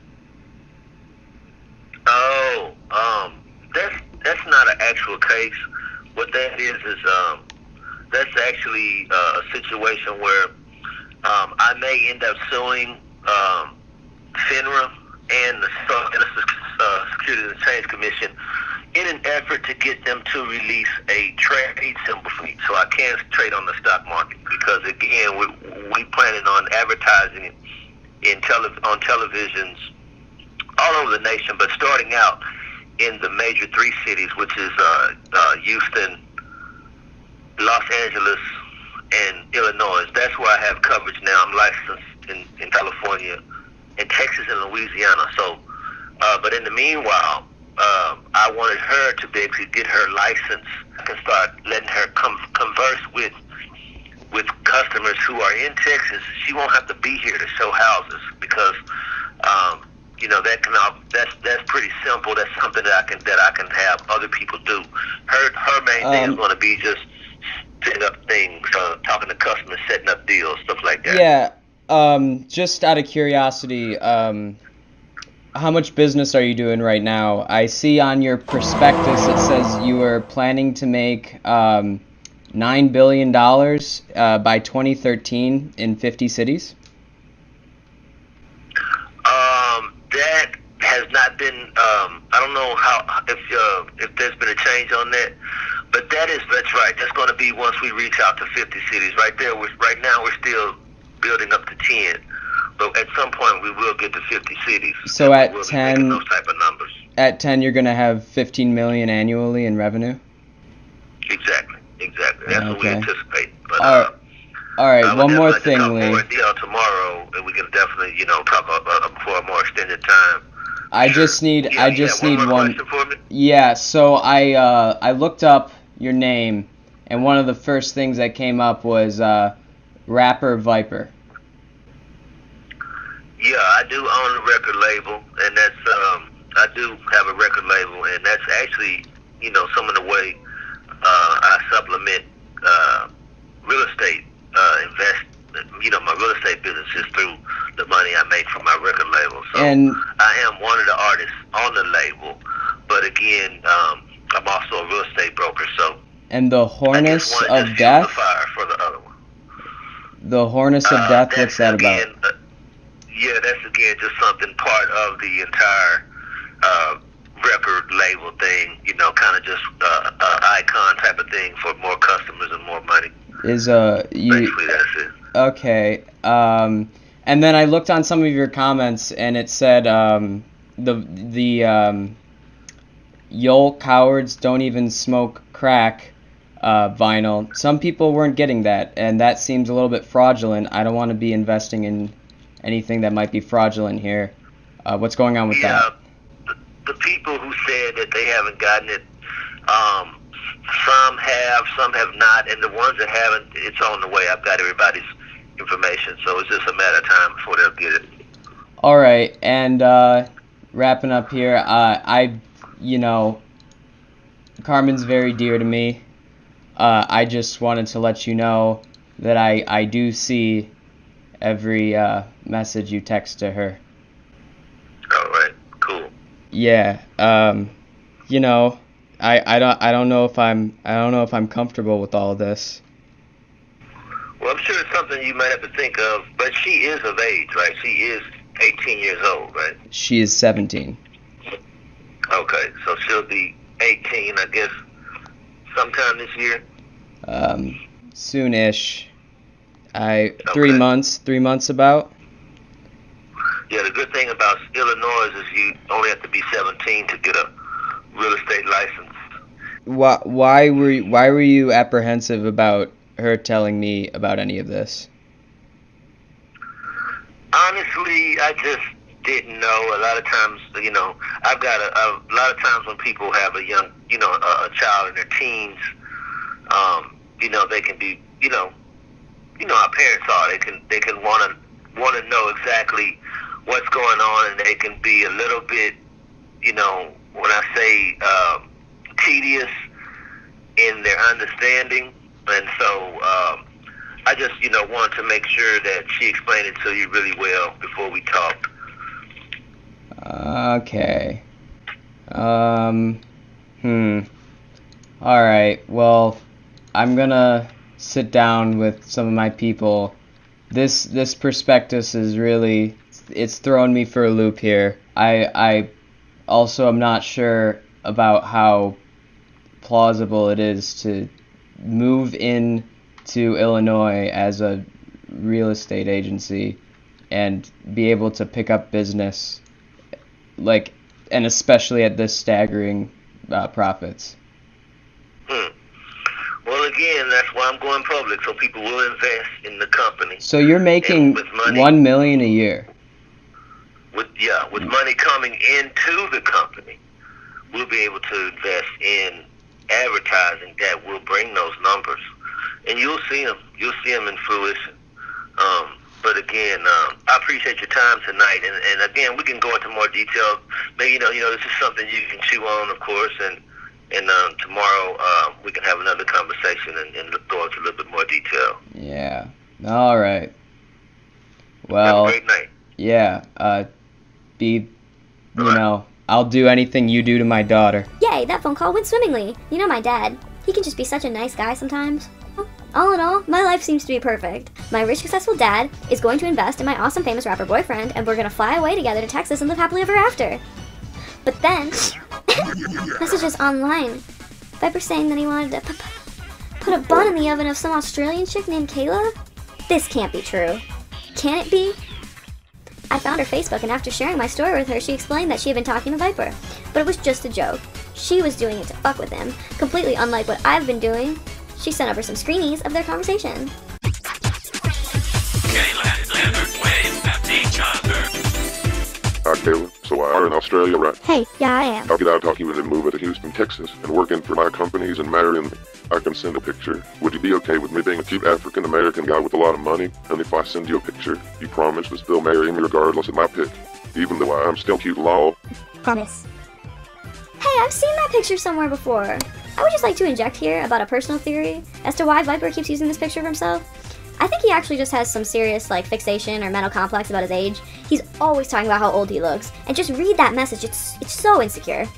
Oh, that's not an actual case. What that is that's actually a situation where I may end up suing FINRA and the Securities and Exchange Commission in an effort to get them to release a trade symbol for me, so I can't trade on the stock market. Because again, we planning on advertising it on televisions all over the nation, but starting out in the major 3 cities, which is Houston, Los Angeles, and Illinois. That's where I have coverage now. I'm licensed in California, in Texas, and Louisiana. So, but in the meanwhile, I wanted her to be able to get her license. I can start letting her converse with customers who are in Texas. She won't have to be here to show houses, because that's pretty simple. That's something that I can have other people do. Her main thing is going to be just setting up things, talking to customers, setting up deals, stuff like that. Yeah. Just out of curiosity, how much business are you doing right now? I see on your prospectus it says you are planning to make $9 billion by 2013 in 50 cities. That has not been. I don't know if there's been a change on that, but that's right. That's going to be once we reach out to 50 cities. Right there. Right now we're still building up to 10. But at some point, we will get to 50 cities. So at 10, those type of numbers. At 10, you're going to have $15 million annually in revenue? Exactly. That's what we anticipate. But Alright, one more thing, Lee. More deal tomorrow, and we can definitely, talk about for a more extended time. I just need one. Question for me? Yeah, so I looked up your name, and one of the first things that came up was rapper Viper. Yeah, I do own a record label, and that's I do have a record label, and that's actually some of the way I supplement real estate my real estate business is through the money I make from my record label. So I am one of the artists on the label, but again, I'm also a real estate broker. So and the Hornets of Death. For the other one. The Hornets of Death. What's that about? Yeah, that's again just something part of the entire record label thing. Kind of just icon type of thing for more customers and more money. Basically, that's it. Okay. And then I looked on some of your comments, and it said the Y'all cowards don't even smoke crack vinyl. Some people weren't getting that, and that seems a little bit fraudulent. I don't want to be investing in anything that might be fraudulent here. What's going on with that? The people who said that they haven't gotten it, some have not, and the ones that haven't, it's on the way. I've got everybody's information, so it's just a matter of time before they'll get it. All right, and wrapping up here, Carmen's very dear to me. I just wanted to let you know that I do see every message you text to her. All right, cool. Yeah, I don't know if I'm comfortable with all of this. Well, I'm sure it's something you might have to think of, but she is of age, right? She is 18 years old, right? She is 17. Okay, so she'll be 18, I guess, sometime this year? Soonish. 3 months about. Yeah, the good thing about Illinois is you only have to be 17 to get a real estate license. Why were you apprehensive about her telling me about any of this? Honestly, I just didn't know. A lot of times, I've got a lot of times when people have a young, a child in their teens, they can be, our parents are. They can want to know exactly what's going on, and they can be a little bit, when I say tedious in their understanding, and so I just, wanted to make sure that she explained it to you really well before we talked. Okay. Alright, well, I'm gonna sit down with some of my people. This prospectus is really, it's throwing me for a loop here. I also am not sure about how plausible it is to move in to Illinois as a real estate agency and be able to pick up business, and especially at this staggering profits. Well, again, that's why I'm going public, so people will invest in the company. So you're making $1 million a year. With money coming into the company, we'll be able to invest in advertising that will bring those numbers, and you'll see them. You'll see them in fruition. But again, I appreciate your time tonight, and again, we can go into more detail. Maybe this is something you can chew on, of course, and tomorrow we can have another conversation and go into a little bit more detail. Yeah. All right. Well. Have a great night. Yeah. I'll do anything you do to my daughter. Yay, that phone call went swimmingly. You know my dad. He can just be such a nice guy sometimes. All in all, my life seems to be perfect. My rich, successful dad is going to invest in my awesome, famous rapper boyfriend, and we're gonna fly away together to Texas and live happily ever after. But then, messages online. Viper saying that he wanted to put a bun in the oven of some Australian chick named Kayla? This can't be true. Can it be? I found her Facebook, and after sharing my story with her, she explained that she had been talking to Viper. But it was just a joke. She was doing it to fuck with him, completely unlike what I've been doing. She sent over some screenies of their conversation. Hi, Kayla. So are in Australia, right? Hey, yeah, I am. I'll get out and talk you into moving to Houston, Texas, and working for my companies and marrying me. I can send a picture. Would you be okay with me being a cute African-American guy with a lot of money? And if I send you a picture, you promise to still marry me regardless of my pick, even though I'm still cute, lol? Promise. Hey, I've seen that picture somewhere before. I would just like to inject here about a personal theory as to why Viper keeps using this picture of himself. I think he actually just has some serious fixation or mental complex about his age. He's always talking about how old he looks. And just read that message, it's so insecure.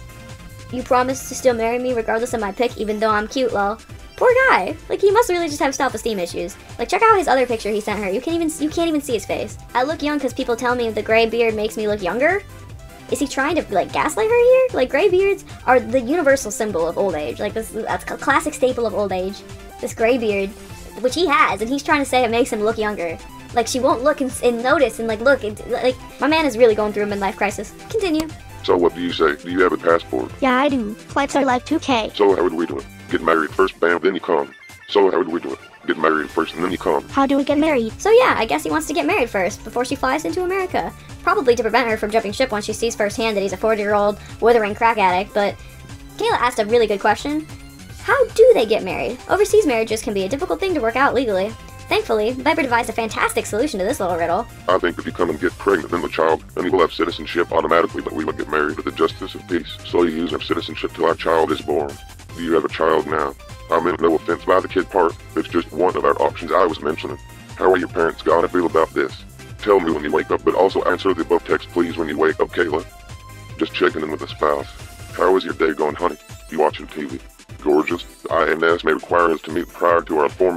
You promise to still marry me regardless of my pick even though I'm cute, lol. Poor guy. He must really just have self-esteem issues. Check out his other picture he sent her. You can't even see his face. I look young because people tell me the gray beard makes me look younger. Is he trying to gaslight her here? Gray beards are the universal symbol of old age. That's a classic staple of old age. This gray beard, which he has, and he's trying to say it makes him look younger. She won't look and notice and look. My man is really going through a midlife crisis. Continue. So what do you say? Do you have a passport? Yeah, I do. Flights are like 2K. So how would we do it? Get married first, bam, then you come. So how would we do it? Get married first and then you come. How do we get married? So yeah, I guess he wants to get married first, before she flies into America. Probably to prevent her from jumping ship once she sees firsthand that he's a 40-year-old withering crack addict, but Kayla asked a really good question. How do they get married? Overseas marriages can be a difficult thing to work out legally. Thankfully, Viper devised a fantastic solution to this little riddle. I think if you come and get pregnant and the child, then you will have citizenship automatically, but we would get married with the justice of peace. So you use our citizenship till our child is born. Do you have a child now? I meant no offense by the kid part. It's just one of our options I was mentioning. How are your parents gonna feel about this? Tell me when you wake up, but also answer the above text please when you wake up, Kayla. Just checking in with the spouse. How is your day going, honey? You watching TV? Gorgeous. The INS may require us to meet prior to our Form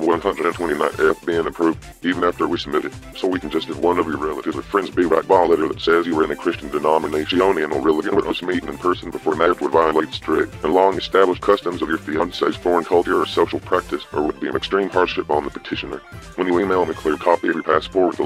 129F being approved, even after we submit it. So we can just have one of your relatives or friends be right by a letter that says you were in a Christian denomination and will really get with us meeting in person before marriage would violate strict and long-established customs of your fiancé's foreign culture or social practice, or would be an extreme hardship on the petitioner. When you email me a clear copy of your passport to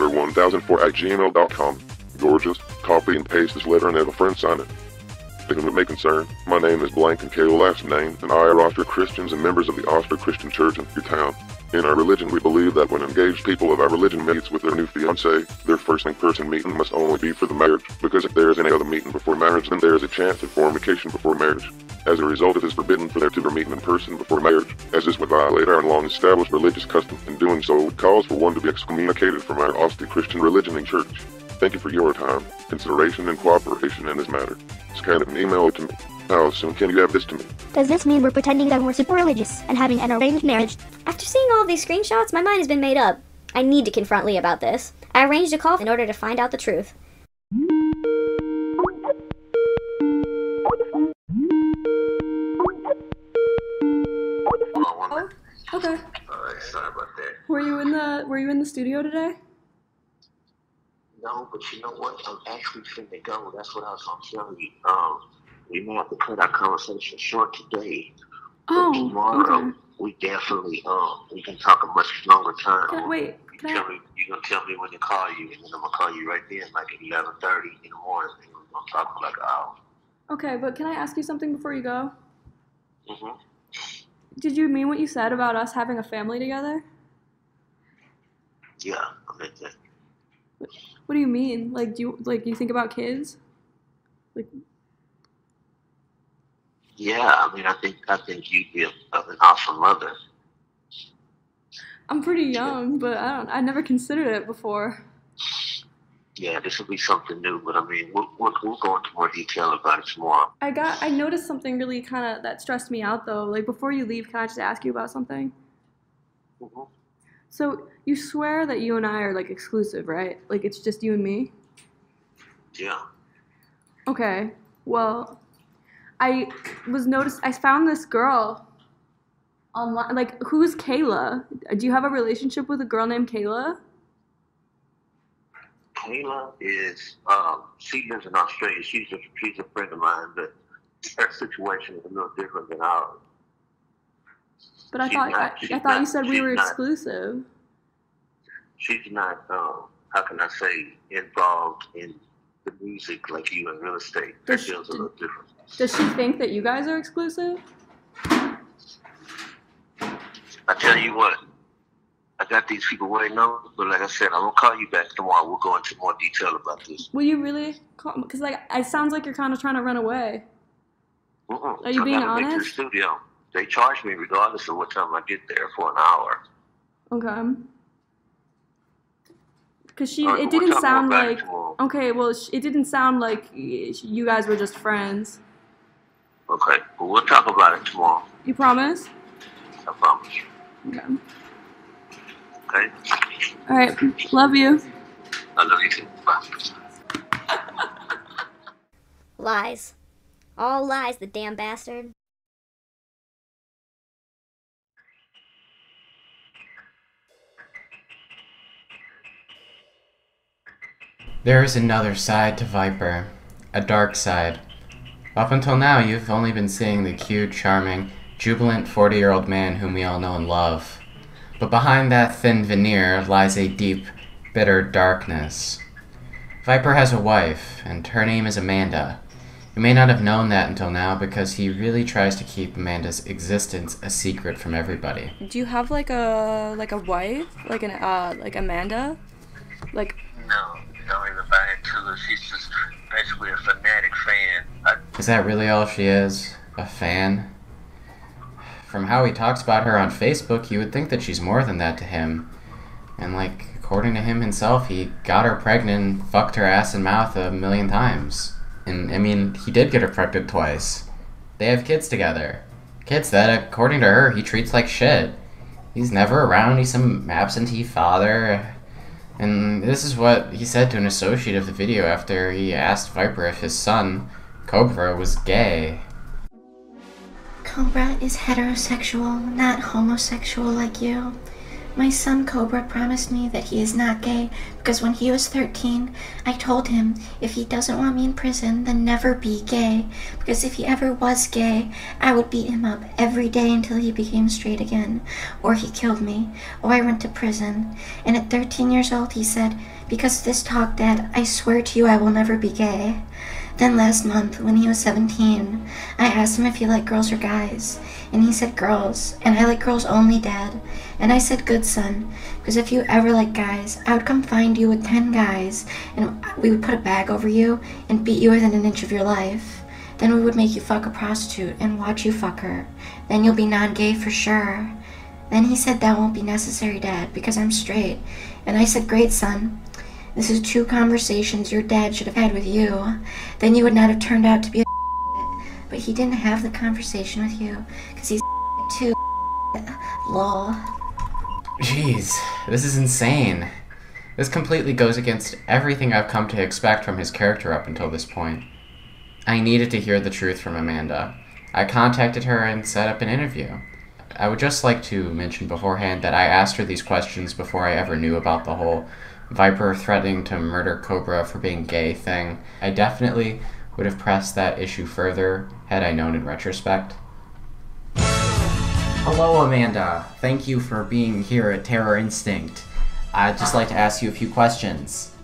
LeeCarter1004@gmail.com. Gorgeous. Copy and paste this letter and have a friend sign it. To whom it may concern, my name is blank and Kayla's last name, and I are Austria Christians and members of the Austria Christian Church in your town. In our religion, we believe that when engaged people of our religion meets with their new fiancé, their first in-person meeting must only be for the marriage, because if there is any other meeting before marriage, then there is a chance of fornication before marriage. As a result, it is forbidden for there to be a meeting in person before marriage, as this would violate our long-established religious custom. In doing so, it would cause for one to be excommunicated from our Austria Christian religion and church. Thank you for your time, consideration, and cooperation in this matter. Scan it and email it to me. How soon can you have this to me? Does this mean we're pretending that we're super religious and having an arranged marriage? After seeing all of these screenshots, my mind has been made up. I need to confront Lee about this. I arranged a call in order to find out the truth. Oh, okay. Alright, sorry about that. Were you in the studio today? No, but you know what? I'm actually finna go. That's what I was gonna tell you. We may have to cut our conversation short today. Oh, but tomorrow, okay. we definitely, we can talk a much longer time. Wait, You're gonna tell me when to call you, and then I'm gonna call you right then, like at 11:30 in the morning, and we're gonna talk for like an hour. Okay, but can I ask you something before you go? Mm-hmm. Did you mean what you said about us having a family together? Yeah, I meant that. What do you mean? Do you think about kids? Yeah, I mean, I think you'd be an awesome mother. I'm pretty young, but I never considered it before. Yeah, this will be something new, but I mean, we'll go into more detail about it tomorrow. I noticed something really kind of that stressed me out though. Before you leave, can I just ask you about something? Mm-hmm. So you swear that you and I are exclusive, right? It's just you and me? Yeah. Okay. Well, I found this girl online. Who's Kayla? Do you have a relationship with a girl named Kayla? Kayla is, she lives in Australia. She's a friend of mine, but her situation is a little different than ours. But I thought you said we were exclusive. She's not, how can I say, involved in the music like you in real estate. Her deal's a little different. Does she think that you guys are exclusive? I tell you what, I got these people waiting on, but like I said, I'm gonna call you back tomorrow. We'll go into more detail about this. Will you really call? Because like it sounds like you're kind of trying to run away. Are you being I gotta make it to the honest? studio. They charge me regardless of what time I get there for an hour. Okay. Because All right, it but we'll didn't talk sound more about it like. tomorrow. Okay, well, it didn't sound like you guys were just friends. Okay, but we'll talk about it tomorrow. You promise? I promise. Okay. Okay? All right. Love you. I love you too. Bye. Lies. All lies, the damn bastard. There is another side to Viper, a dark side. Up until now, you've only been seeing the cute, charming, jubilant 40-year-old man whom we all know and love. But behind that thin veneer lies a deep, bitter darkness. Viper has a wife, and her name is Amanda. You may not have known that until now because he really tries to keep Amanda's existence a secret from everybody. Do you have like a wife, like Amanda, like? No, don't even buy into her. She's just basically a fanatic fan. Is that really all she is? A fan? From how he talks about her on Facebook, you would think that she's more than that to him. And like, according to him himself, he got her pregnant and fucked her ass and mouth 1,000,000 times. And I mean, he did get her pregnant twice. They have kids together. Kids that, according to her, he treats like shit. He's never around, he's some absentee father. And this is what he said to an associate of the video after he asked Viper if his son, Cobra, was gay. Cobra is heterosexual, not homosexual like you. My son Cobra promised me that he is not gay because when he was 13, I told him if he doesn't want me in prison, then never be gay. Because if he ever was gay, I would beat him up every day until he became straight again. Or he killed me. Or I went to prison. And at 13 years old, he said, because of this talk, Dad, I swear to you I will never be gay. Then last month, when he was 17, I asked him if he liked girls or guys. And he said girls, and I like girls only, Dad. And I said, good son, because if you ever like guys, I would come find you with 10 guys, and we would put a bag over you and beat you within an inch of your life. Then we would make you fuck a prostitute and watch you fuck her. Then you'll be non-gay for sure. Then he said that won't be necessary, Dad, because I'm straight. And I said, great, son. This is 2 conversations your dad should have had with you. Then you would not have turned out to be a but he didn't have the conversation with you, because he's too lol. Jeez, this is insane. This completely goes against everything I've come to expect from his character up until this point. I needed to hear the truth from Amanda. I contacted her and set up an interview. I would just like to mention beforehand that I asked her these questions before I ever knew about the whole Viper threatening to murder Cobra for being gay thing. I definitely would have pressed that issue further had I known in retrospect. Hello, Amanda. Thank you for being here at Terror Instinct. I'd just like to ask you a few questions.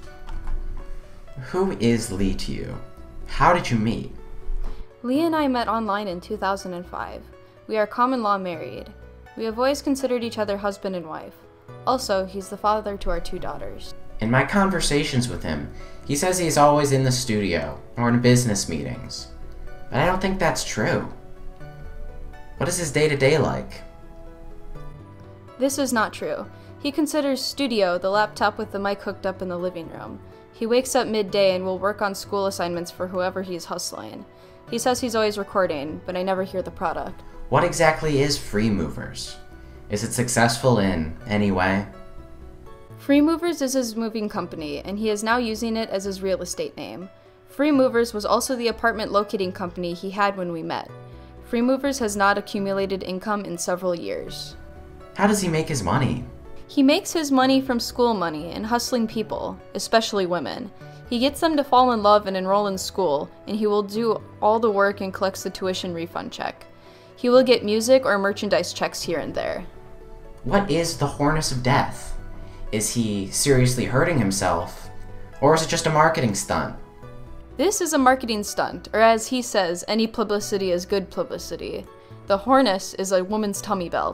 Who is Lee to you? How did you meet? Lee and I met online in 2005. We are common law married. We have always considered each other husband and wife. Also, he's the father to our 2 daughters. In my conversations with him, he says he's always in the studio or in business meetings. But I don't think that's true. What is his day-to-day like? This is not true. He considers Studio the laptop with the mic hooked up in the living room. He wakes up midday and will work on school assignments for whoever he's hustling. He says he's always recording, but I never hear the product. What exactly is Free Movers? Is it successful in any way? Free Movers is his moving company, and he is now using it as his real estate name. Free Movers was also the apartment locating company he had when we met. Free Movers has not accumulated income in several years. How does he make his money? He makes his money from school money and hustling people, especially women. He gets them to fall in love and enroll in school, and he will do all the work and collects the tuition refund check. He will get music or merchandise checks here and there. What is the Hornus of Death? Is he seriously hurting himself? Or is it just a marketing stunt? This is a marketing stunt, or as he says, any publicity is good publicity. The Hornus is a woman's tummy belt.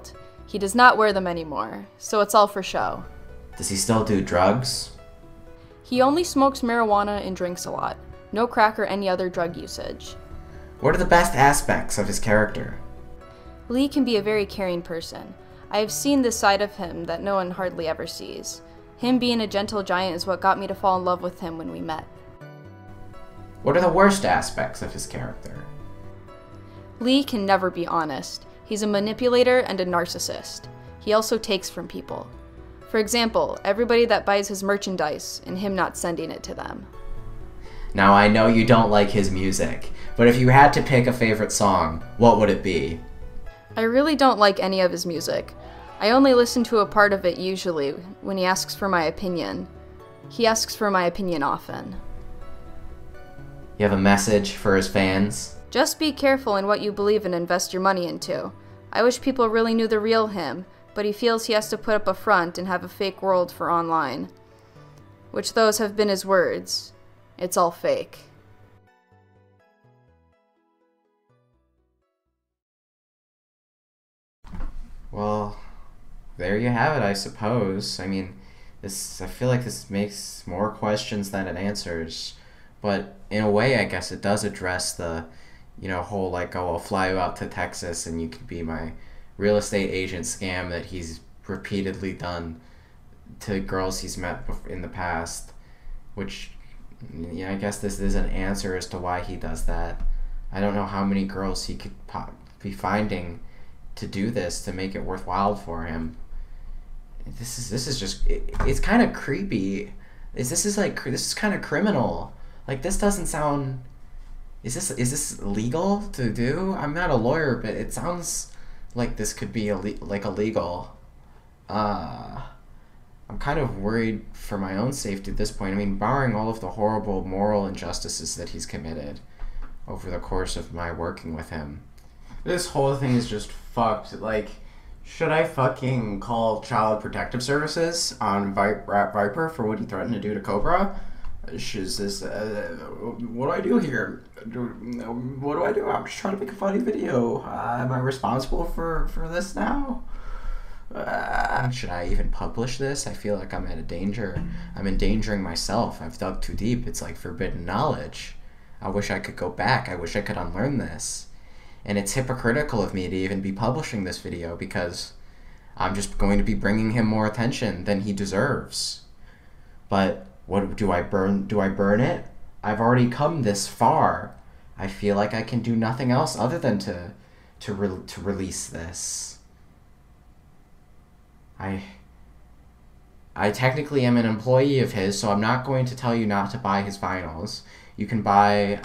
He does not wear them anymore, so it's all for show. Does he still do drugs? He only smokes marijuana and drinks a lot. No crack or any other drug usage. What are the best aspects of his character? Lee can be a very caring person. I have seen this side of him that no one hardly ever sees. Him being a gentle giant is what got me to fall in love with him when we met. What are the worst aspects of his character? Lee can never be honest. He's a manipulator and a narcissist. He also takes from people. For example, everybody that buys his merchandise and him not sending it to them. Now I know you don't like his music, but if you had to pick a favorite song, what would it be? I really don't like any of his music. I only listen to a part of it usually when he asks for my opinion. He asks for my opinion often. You have a message for his fans? Just be careful in what you believe and invest your money into. I wish people really knew the real him, but he feels he has to put up a front and have a fake world for online. Which those have been his words. It's all fake. Well, there you have it, I suppose. I mean, I feel like this makes more questions than it answers. But in a way, I guess it does address the, whole like, oh, I'll fly you out to Texas and you can be my real estate agent scam that he's repeatedly done to girls he's met in the past. Which, I guess this is an answer as to why he does that. I don't know how many girls he could be finding to do this to make it worthwhile for him. This is just it's kind of creepy. This is kind of criminal. Like, this doesn't sound. Is this legal to do? I'm not a lawyer, but it sounds like this could be illegal. I'm kind of worried for my own safety at this point. I mean, barring all of the horrible moral injustices that he's committed over the course of my working with him, this whole thing is just fucked. Like, should I fucking call Child Protective Services on Viper for what he threatened to do to Cobra? Is this, what do I do here? What do I do? I'm just trying to make a funny video. Am I responsible for this now? Should I even publish this? I feel like I'm in danger. I'm endangering myself. I've dug too deep. It's like forbidden knowledge. I wish I could go back. I wish I could unlearn this. And it's hypocritical of me to even be publishing this video because I'm just going to be bringing him more attention than he deserves. But what do I burn? Do I burn it? I've already come this far. I feel like I can do nothing else other than to release this. I technically am an employee of his, so I'm not going to tell you not to buy his vinyls. You can buy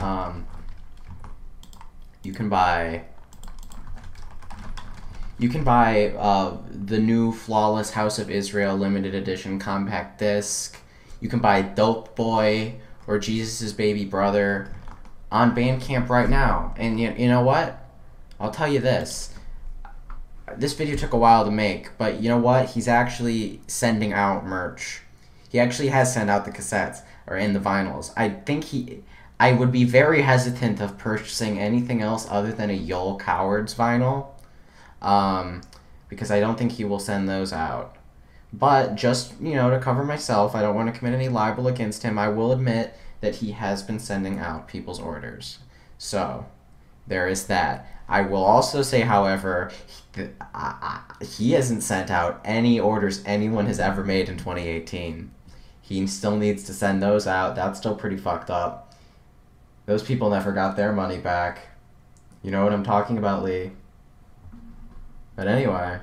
the new Flawless House of Israel limited edition compact disc. You can buy Dope Boy or Jesus' Baby Brother on Bandcamp right now. And you know what? I'll tell you this. This video took a while to make, but you know what? He's actually sending out merch. He actually has sent out the cassettes, or in the vinyls. I would be very hesitant of purchasing anything else other than a Yol Cowards vinyl. Because I don't think he will send those out. But just, to cover myself, I don't want to commit any libel against him, I will admit that he has been sending out people's orders. So, there is that. I will also say, however, he hasn't sent out any orders anyone has ever made in 2018. He still needs to send those out. That's still pretty fucked up. Those people never got their money back. You know what I'm talking about, Lee? But anyway,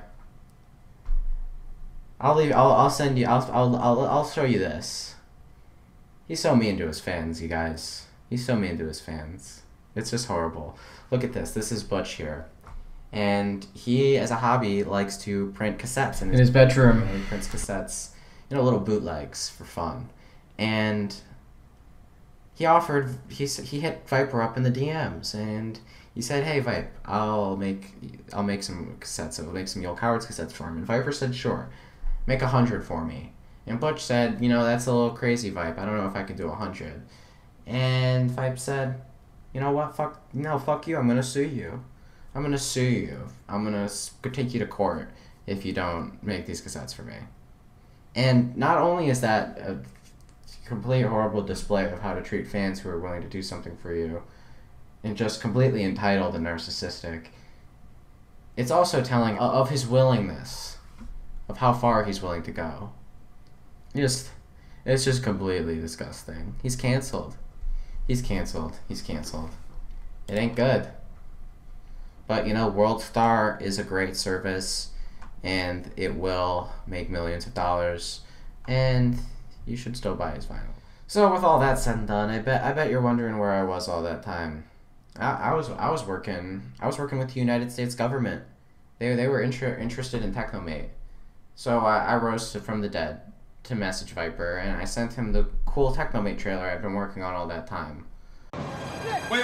I'll send you. I'll show you this. He's so mean to his fans, you guys. He's so mean to his fans. It's just horrible. Look at this. This is Butch here. And he, as a hobby, likes to print cassettes in his bedroom. He prints cassettes, little bootlegs for fun. And he hit Viper up in the DMs, and he said, "Hey, Vipe, I'll make some cassettes. I'll make some Yol Cowards cassettes for him." And Viper said, "Sure, make 100 for me." And Butch said, "That's a little crazy, Vipe. I don't know if I can do 100. And Vipe said, "You know what? Fuck you. I'm gonna sue you. I'm gonna take you to court, if you don't make these cassettes for me. And not only is that a complete horrible display of how to treat fans who are willing to do something for you, and just completely entitled and narcissistic, it's also telling of his willingness, of how far he's willing to go. It's just completely disgusting. He's canceled. He's canceled. He's canceled. It ain't good. But, you know, World Star is a great service, and it will make millions of dollars, and you should still buy his vinyl. So with all that said and done, I bet you're wondering where I was all that time. I was working with the United States government. They were interested in Technomate. So I rose from the dead to message Viper, and I sent him the cool Technomate trailer I've been working on all that time. Wait.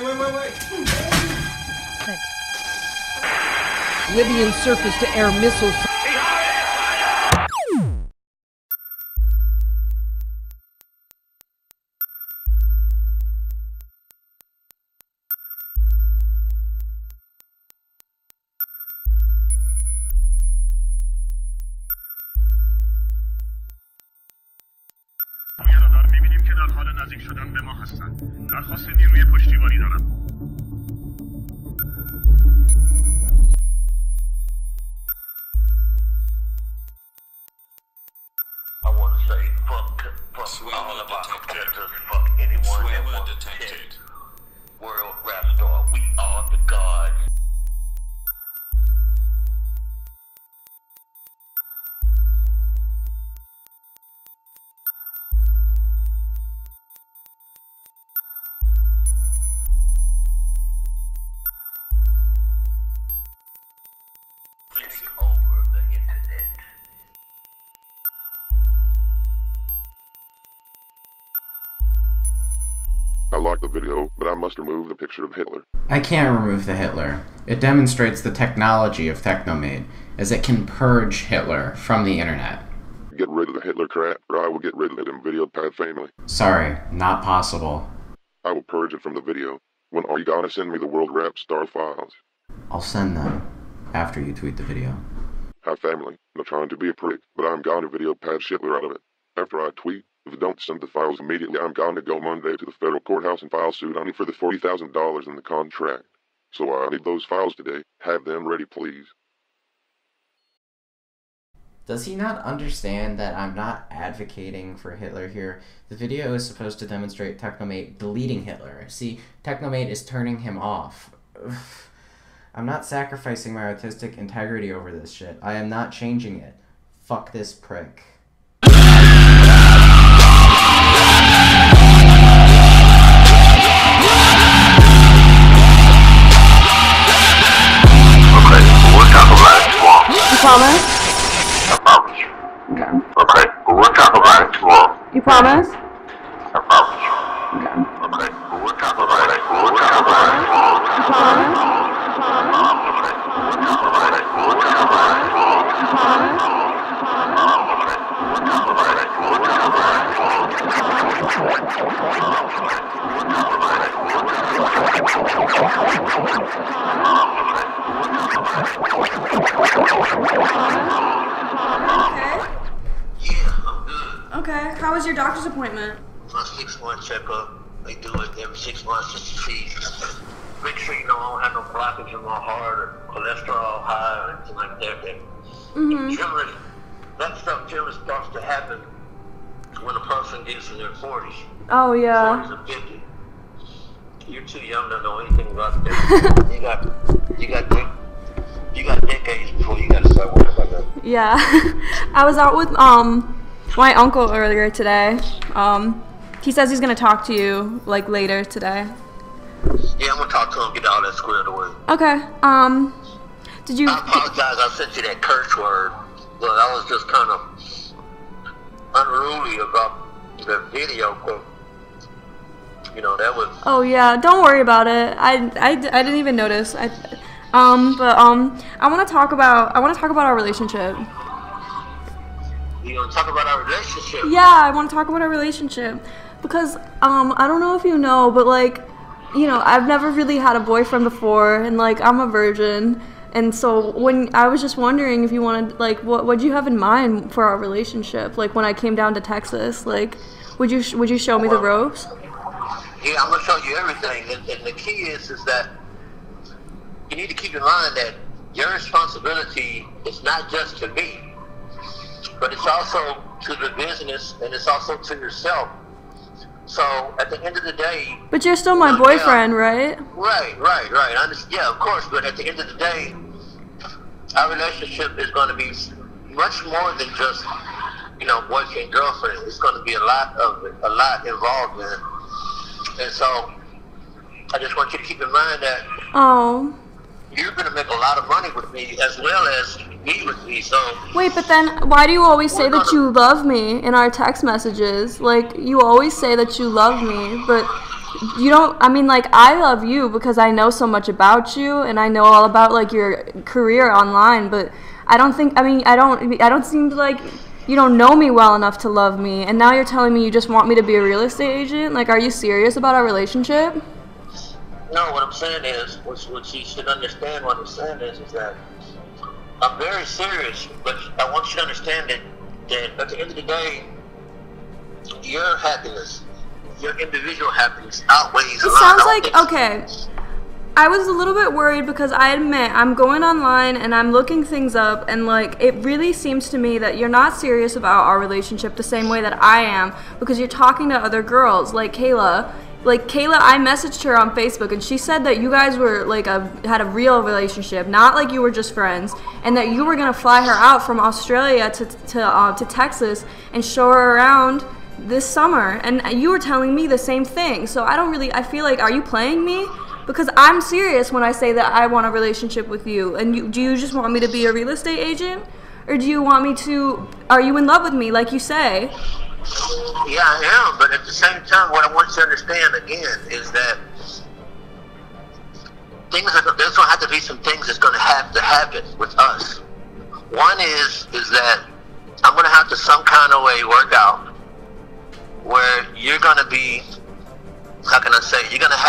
Libyan surface-to-air missiles. می‌بینیم که در حال نزدیک شدن به ما هستند. درخواست نیروی پشتیبانی دارم. I want to say fuck all of our competitors, fuck anyone that wants to test World Rap Star. We are the gods. I like the video, but I must remove the picture of Hitler. I can't remove the Hitler. It demonstrates the technology of Technomate, as it can purge Hitler from the internet. Get rid of the Hitler crap, or I will get rid of it in Video Pad family. Sorry, not possible. I will purge it from the video. When are you gonna send me the World Rap Star files? I'll send them after you tweet the video. Hi family, I'm not trying to be a prick, but I'm gonna Video Pad Hitler out of it. After I tweet, if you don't send the files immediately, I'm gonna go Monday to the federal courthouse and file suit on you for the $40,000 in the contract. So I need those files today. Have them ready, please. Does he not understand that I'm not advocating for Hitler here? The video is supposed to demonstrate Technomate deleting Hitler. See, Technomate is turning him off. I'm not sacrificing my artistic integrity over this shit. I am not changing it. Fuck this prick. You promise? I promise you. Okay. Okay, but we'll talk about it tomorrow. You promise? I promise you. Okay. Okay, but we'll talk about it. We'll talk about it tomorrow. You promise? Okay, we'll talk about it. We'll talk about it tomorrow. You promise? Okay, we'll talk about it. We'll talk about it tomorrow. Okay, how was your doctor's appointment? My 6-month checkup. They do it every 6 months just to see. Make sure you know I don't have no blockage in my heart or cholesterol high or anything like that. Generally, that stuff generally starts to happen when a person gets in their 40s. Oh, yeah. 40s or 50s. You're too young to know anything about that. you got decades before you got to start worrying about that. Yeah. I was out with my uncle earlier today. He says he's gonna talk to you like later today. Yeah, I'm gonna talk to him, get all that squared away. Okay. Did you? I apologize. I sent you that curse word, but I was just kind of unruly about the video. But you know that was. Oh yeah, don't worry about it. I didn't even notice. I want to talk about our relationship. You gonna talk about our relationship? Yeah, I want to talk about our relationship because I don't know if you know, but like, you know, I've never really had a boyfriend before, and like I'm a virgin, And so when I was just wondering if you wanted, like, what do you have in mind for our relationship? Like, when I came down to Texas, like, would you show me the ropes? Yeah, I'm gonna show you everything. And the key is that you need to keep in mind that your responsibility is not just to me, but it's also to the business and it's also to yourself. So at the end of the day, But you're still my boyfriend, right? Right. I understand. Yeah, of course. But at the end of the day, our relationship is going to be much more than just, boyfriend, girlfriend. It's going to be a lot involved in it. And so I just want you to keep in mind that you're going to make a lot of money with me as well as me with me. So Wait, but then why do you always say that you love me in our text messages? Like, you always say that you love me, but you don't. I mean, like, I love you because I know so much about you and I know all about, like, your career online, but I don't seem to, like, you don't know me well enough to love me, and now you're telling me you just want me to be a real estate agent? Like, are you serious about our relationship? No, what I'm saying is, what you should understand what I'm saying is that I'm very serious, but I want you to understand that at the end of the day, your happiness, your individual happiness outweighs a It lot. sounds like, okay, I was a little bit worried because I admit I'm going online and I'm looking things up, and, like, it really seems to me that you're not serious about our relationship the same way that I am, because you're talking to other girls like Kayla. Like, Kayla, I messaged her on Facebook and she said that you guys were, like, had a real relationship, not like you were just friends, and that you were gonna fly her out from Australia to Texas and show her around this summer, and you were telling me the same thing. So I feel like, are you playing me? Because I'm serious when I say that I want a relationship with you. And do you just want me to be a real estate agent? Or do you want me to, are you in love with me like you say? Yeah, I am, but at the same time, what I want you to understand again is that there's going to have to be some things that's going to have to happen with us. One is that I'm going to have to some kind of way work out where you're going to be, how can I say, you're going to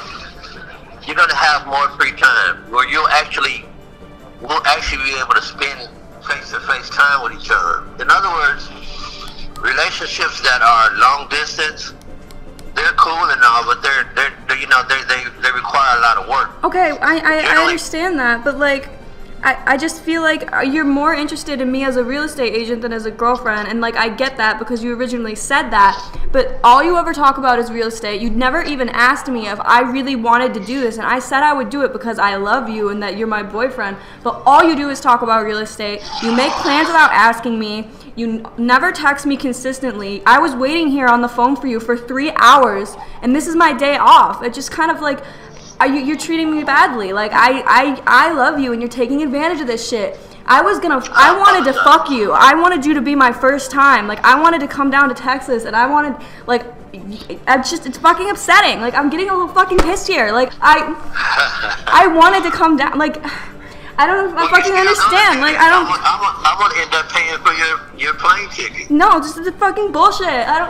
have more free time where we'll actually be able to spend face-to-face time with each other. In other words, relationships that are long distance, they're cool and all, but they require a lot of work. Okay, I understand that, but, like, I just feel like you're more interested in me as a real estate agent than as a girlfriend, and, like, I get that because you originally said that, but all you ever talk about is real estate. You'd never even asked me if I really wanted to do this, and I said I would do it because I love you and that you're my boyfriend, but all you do is talk about real estate. You make plans without asking me. You never text me consistently. I was waiting here on the phone for you for 3 hours, and this is my day off. It just kind of, like, you're treating me badly. Like, I love you and you're taking advantage of this shit. I wanted to fuck you. I wanted you to be my first time. Like, I wanted to come down to Texas, and I wanted, like, it's fucking upsetting. Like, I'm getting a little fucking pissed here. Like, I wanted to come down. Like, I don't know if I fucking understand. Like, I don't. I'm gonna end up paying for your plane ticket. No, this is fucking bullshit. I'm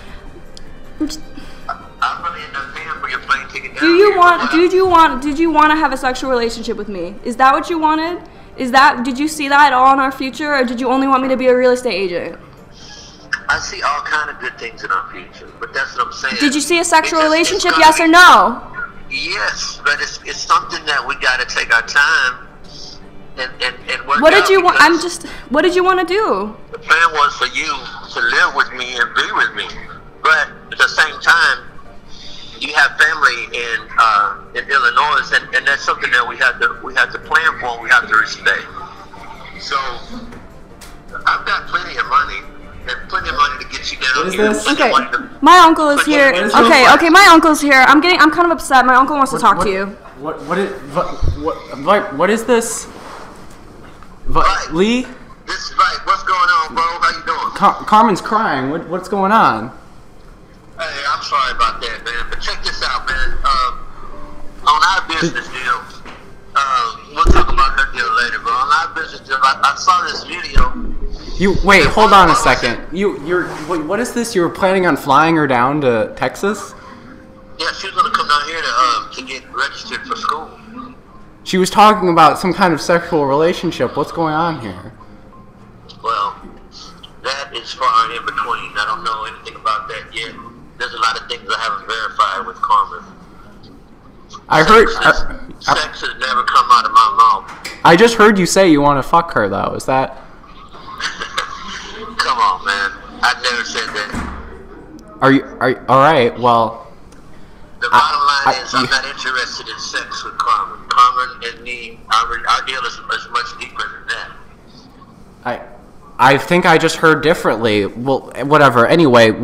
gonna end up paying for your plane ticket. Did you want to have a sexual relationship with me? Is that what you wanted? Did you see that at all in our future, or did you only want me to be a real estate agent? I see all kind of good things in our future, but that's what I'm saying. Did you see a sexual relationship, yes or no? Yes, but it's something that we gotta take our time and work What did out you want? because What did you want to do? the plan was for you to live with me and be with me, but at the same time, you have family in Illinois, and that's something that we have to plan for and we have to respect. So I've got plenty of money and plenty of money to get you down here. Okay, my uncle is here. Okay, my uncle's here. I'm kind of upset. My uncle wants to talk to you. What is this? Lee? This is right. What's going on, bro? How you doing? Carmen's crying. What's going on? Hey, I'm sorry about that, man. But check this out, man. On our business deal, we'll talk about her deal later, but on our business deal, I saw this video. Wait, hold on a second. What is this? You were planning on flying her down to Texas? Yeah, she was gonna come down here to get registered for school. She was talking about some kind of sexual relationship. What's going on here? Well, that is far in between. I don't know anything about that yet. There's a lot of things I haven't verified with Carmen. I heard. Sex has never come out of my mouth. I just heard you say you want to fuck her, though. Is that? Come on, man. I never said that. Are all right? Well. The bottom line is I'm not interested in sex with Carmen. Carmen and me, our deal is much deeper than that. I think I just heard differently. Well, whatever. Anyway,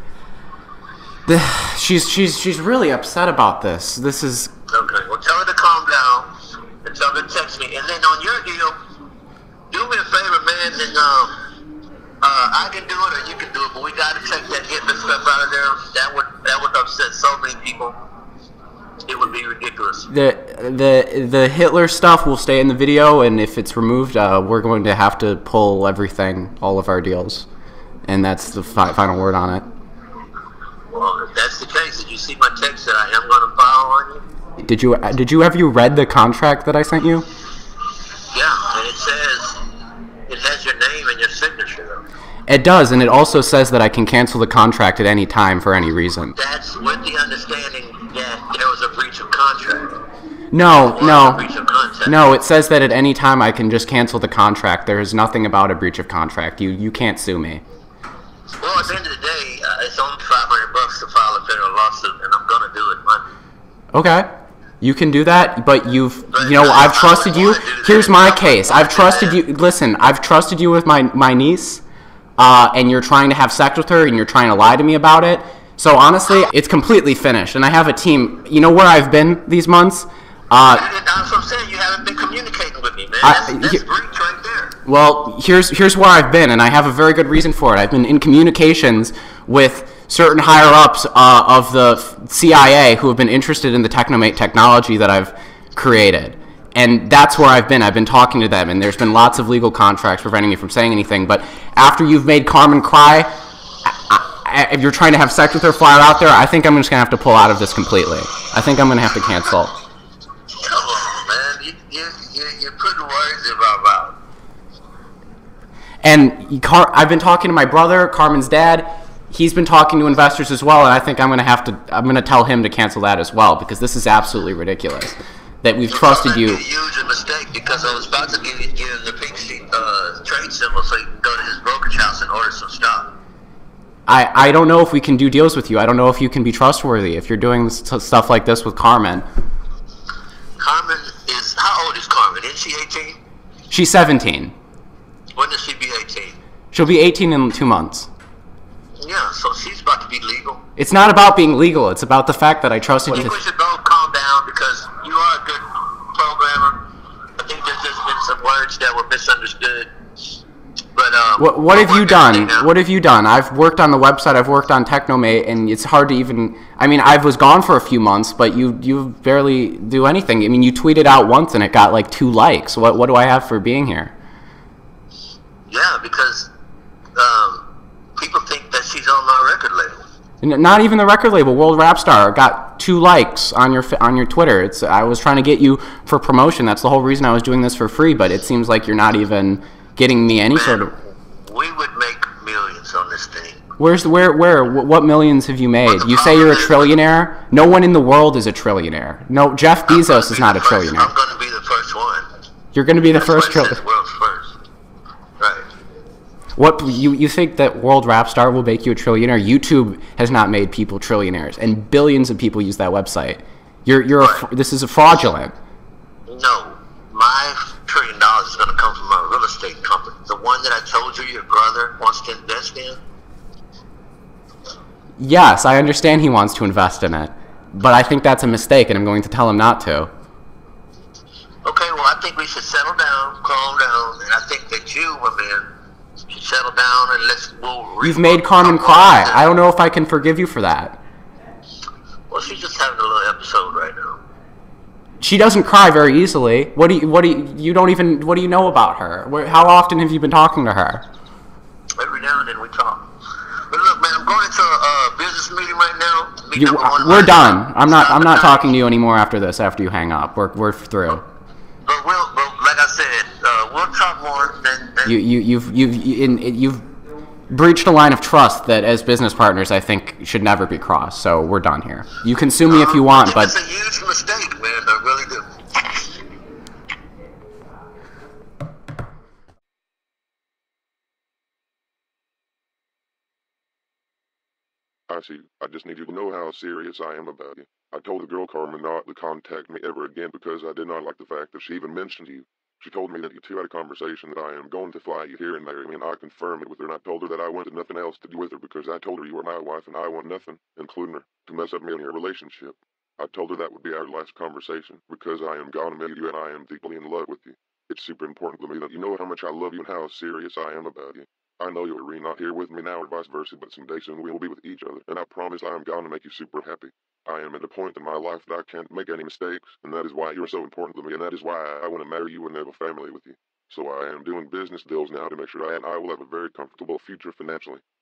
she's really upset about this. This is. Okay. Well, tell her to calm down and tell her to text me. And then on your deal, do me a favor, man. And I can do it or you can do it, but we got to take that Hitler stuff out of there. That would upset so many people. It would be ridiculous. The Hitler stuff will stay in the video, and if it's removed, we're going to have to pull everything, all of our deals, and that's the final word on it. Well, if that's the case, did you see my text that I am going to file on you? Did you have you read the contract that I sent you? Yeah, and it says it has your name and your signature. It does, and it also says that I can cancel the contract at any time for any reason. That's with the understanding that there was a breach of contract. No, it says that at any time I can just cancel the contract. There is nothing about a breach of contract. You can't sue me. Well, at the end of the day, it's only $500 to file a federal lawsuit, and I'm going to do it Monday. Okay. You can do that, but I've trusted you. Here's my case. I've trusted you. Listen, I've trusted you with my niece, and you're trying to have sex with her, and you're trying to lie to me about it. So honestly, it's completely finished, and I have a team. You know where I've been these months? That's what I'm saying. You haven't been communicating with me, man. That's breach right there. Well, here's where I've been, and I have a very good reason for it. I've been in communications with certain higher-ups of the CIA who have been interested in the Technomate technology that I've created. And that's where I've been. I've been talking to them, and there's been lots of legal contracts preventing me from saying anything. But after you've made Carmen cry, if you're trying to have sex with her, fly her out there, I think I'm just going to have to pull out of this completely. I think I'm going to have to cancel. Come on, man. You're putting words in my mouth. And I've been talking to my brother, Carmen's dad. He's been talking to investors as well, and I think I'm going to tell him to cancel that as well, because this is absolutely ridiculous that we've trusted you. It's a huge mistake, because I was about to give him the pink sheet trade symbol so he can go to his brokerage house and order some stock. I don't know if we can do deals with you. I don't know if you can be trustworthy if you're doing stuff like this with Carmen. Carmen is, how old is Carmen? Is she 18? She's 17. When does she be 18? She'll be 18 in 2 months. Yeah, so she's about to be legal. It's not about being legal. It's about the fact that I trusted you. I think we should both calm down, because you are a good programmer. I think there's just been some words that were misunderstood. But what have you done? What have you done? I've worked on the website. I've worked on Technomate, and it's hard to even. I mean, I was gone for a few months, but you barely do anything. I mean, you tweeted out once, and it got like 2 likes. What do I have for being here? Yeah, because people think that she's on my record label. Not even the record label. World Rap Star got 2 likes on your Twitter. I was trying to get you for promotion. That's the whole reason I was doing this for free. But it seems like you're not even getting me any sort of. We would make millions on this thing. What millions have you made? You say you're a trillionaire? No one in the world is a trillionaire. No, Jeff Bezos is not a trillionaire. I'm going to be the first one. You're going to be the first trillionaire. World's first. Right. What you think that World Rap Star will make you a trillionaire? YouTube has not made people trillionaires, and billions of people use that website. This is a fraudulent. No, my $1 trillion is going to come from my real estate company, the one that I told you your brother wants to invest in. Yes, I understand he wants to invest in it, but I think that's a mistake, and I'm going to tell him not to. Okay, well, I think we should settle down, calm down, and I think that you, my man, should settle down and You've made Carmen cry. I don't know if I can forgive you for that. Well, she's just having a little episode right now. She doesn't cry very easily. What do you know about her? How often have you been talking to her? Every now and then we talk. But look, man, I'm going into a business meeting right now. We're done. I'm not talking to you anymore after this. After you hang up, we're through. talk more, then You've breached a line of trust that, as business partners, I think should never be crossed. So we're done here. You can sue me if you want, but it's a huge mistake, man. I really do. I see. I just need you to know how serious I am about you. I told the girl Carmen not to contact me ever again because I did not like the fact that she even mentioned you. She told me that you two had a conversation that I am going to fly you here and marry me, and I confirmed it with her, and I told her that I wanted nothing else to do with her because I told her you were my wife and I want nothing, including her, to mess up me and your relationship. I told her that would be our last conversation because I am gonna marry you and I am deeply in love with you. It's super important to me that you know how much I love you and how serious I am about you. I know you're really not here with me now or vice versa, but someday soon we will be with each other, and I promise I am gonna make you super happy. I am at a point in my life that I can't make any mistakes, and that is why you're so important to me, and that is why I want to marry you and have a family with you. So I am doing business deals now to make sure I will have a very comfortable future financially.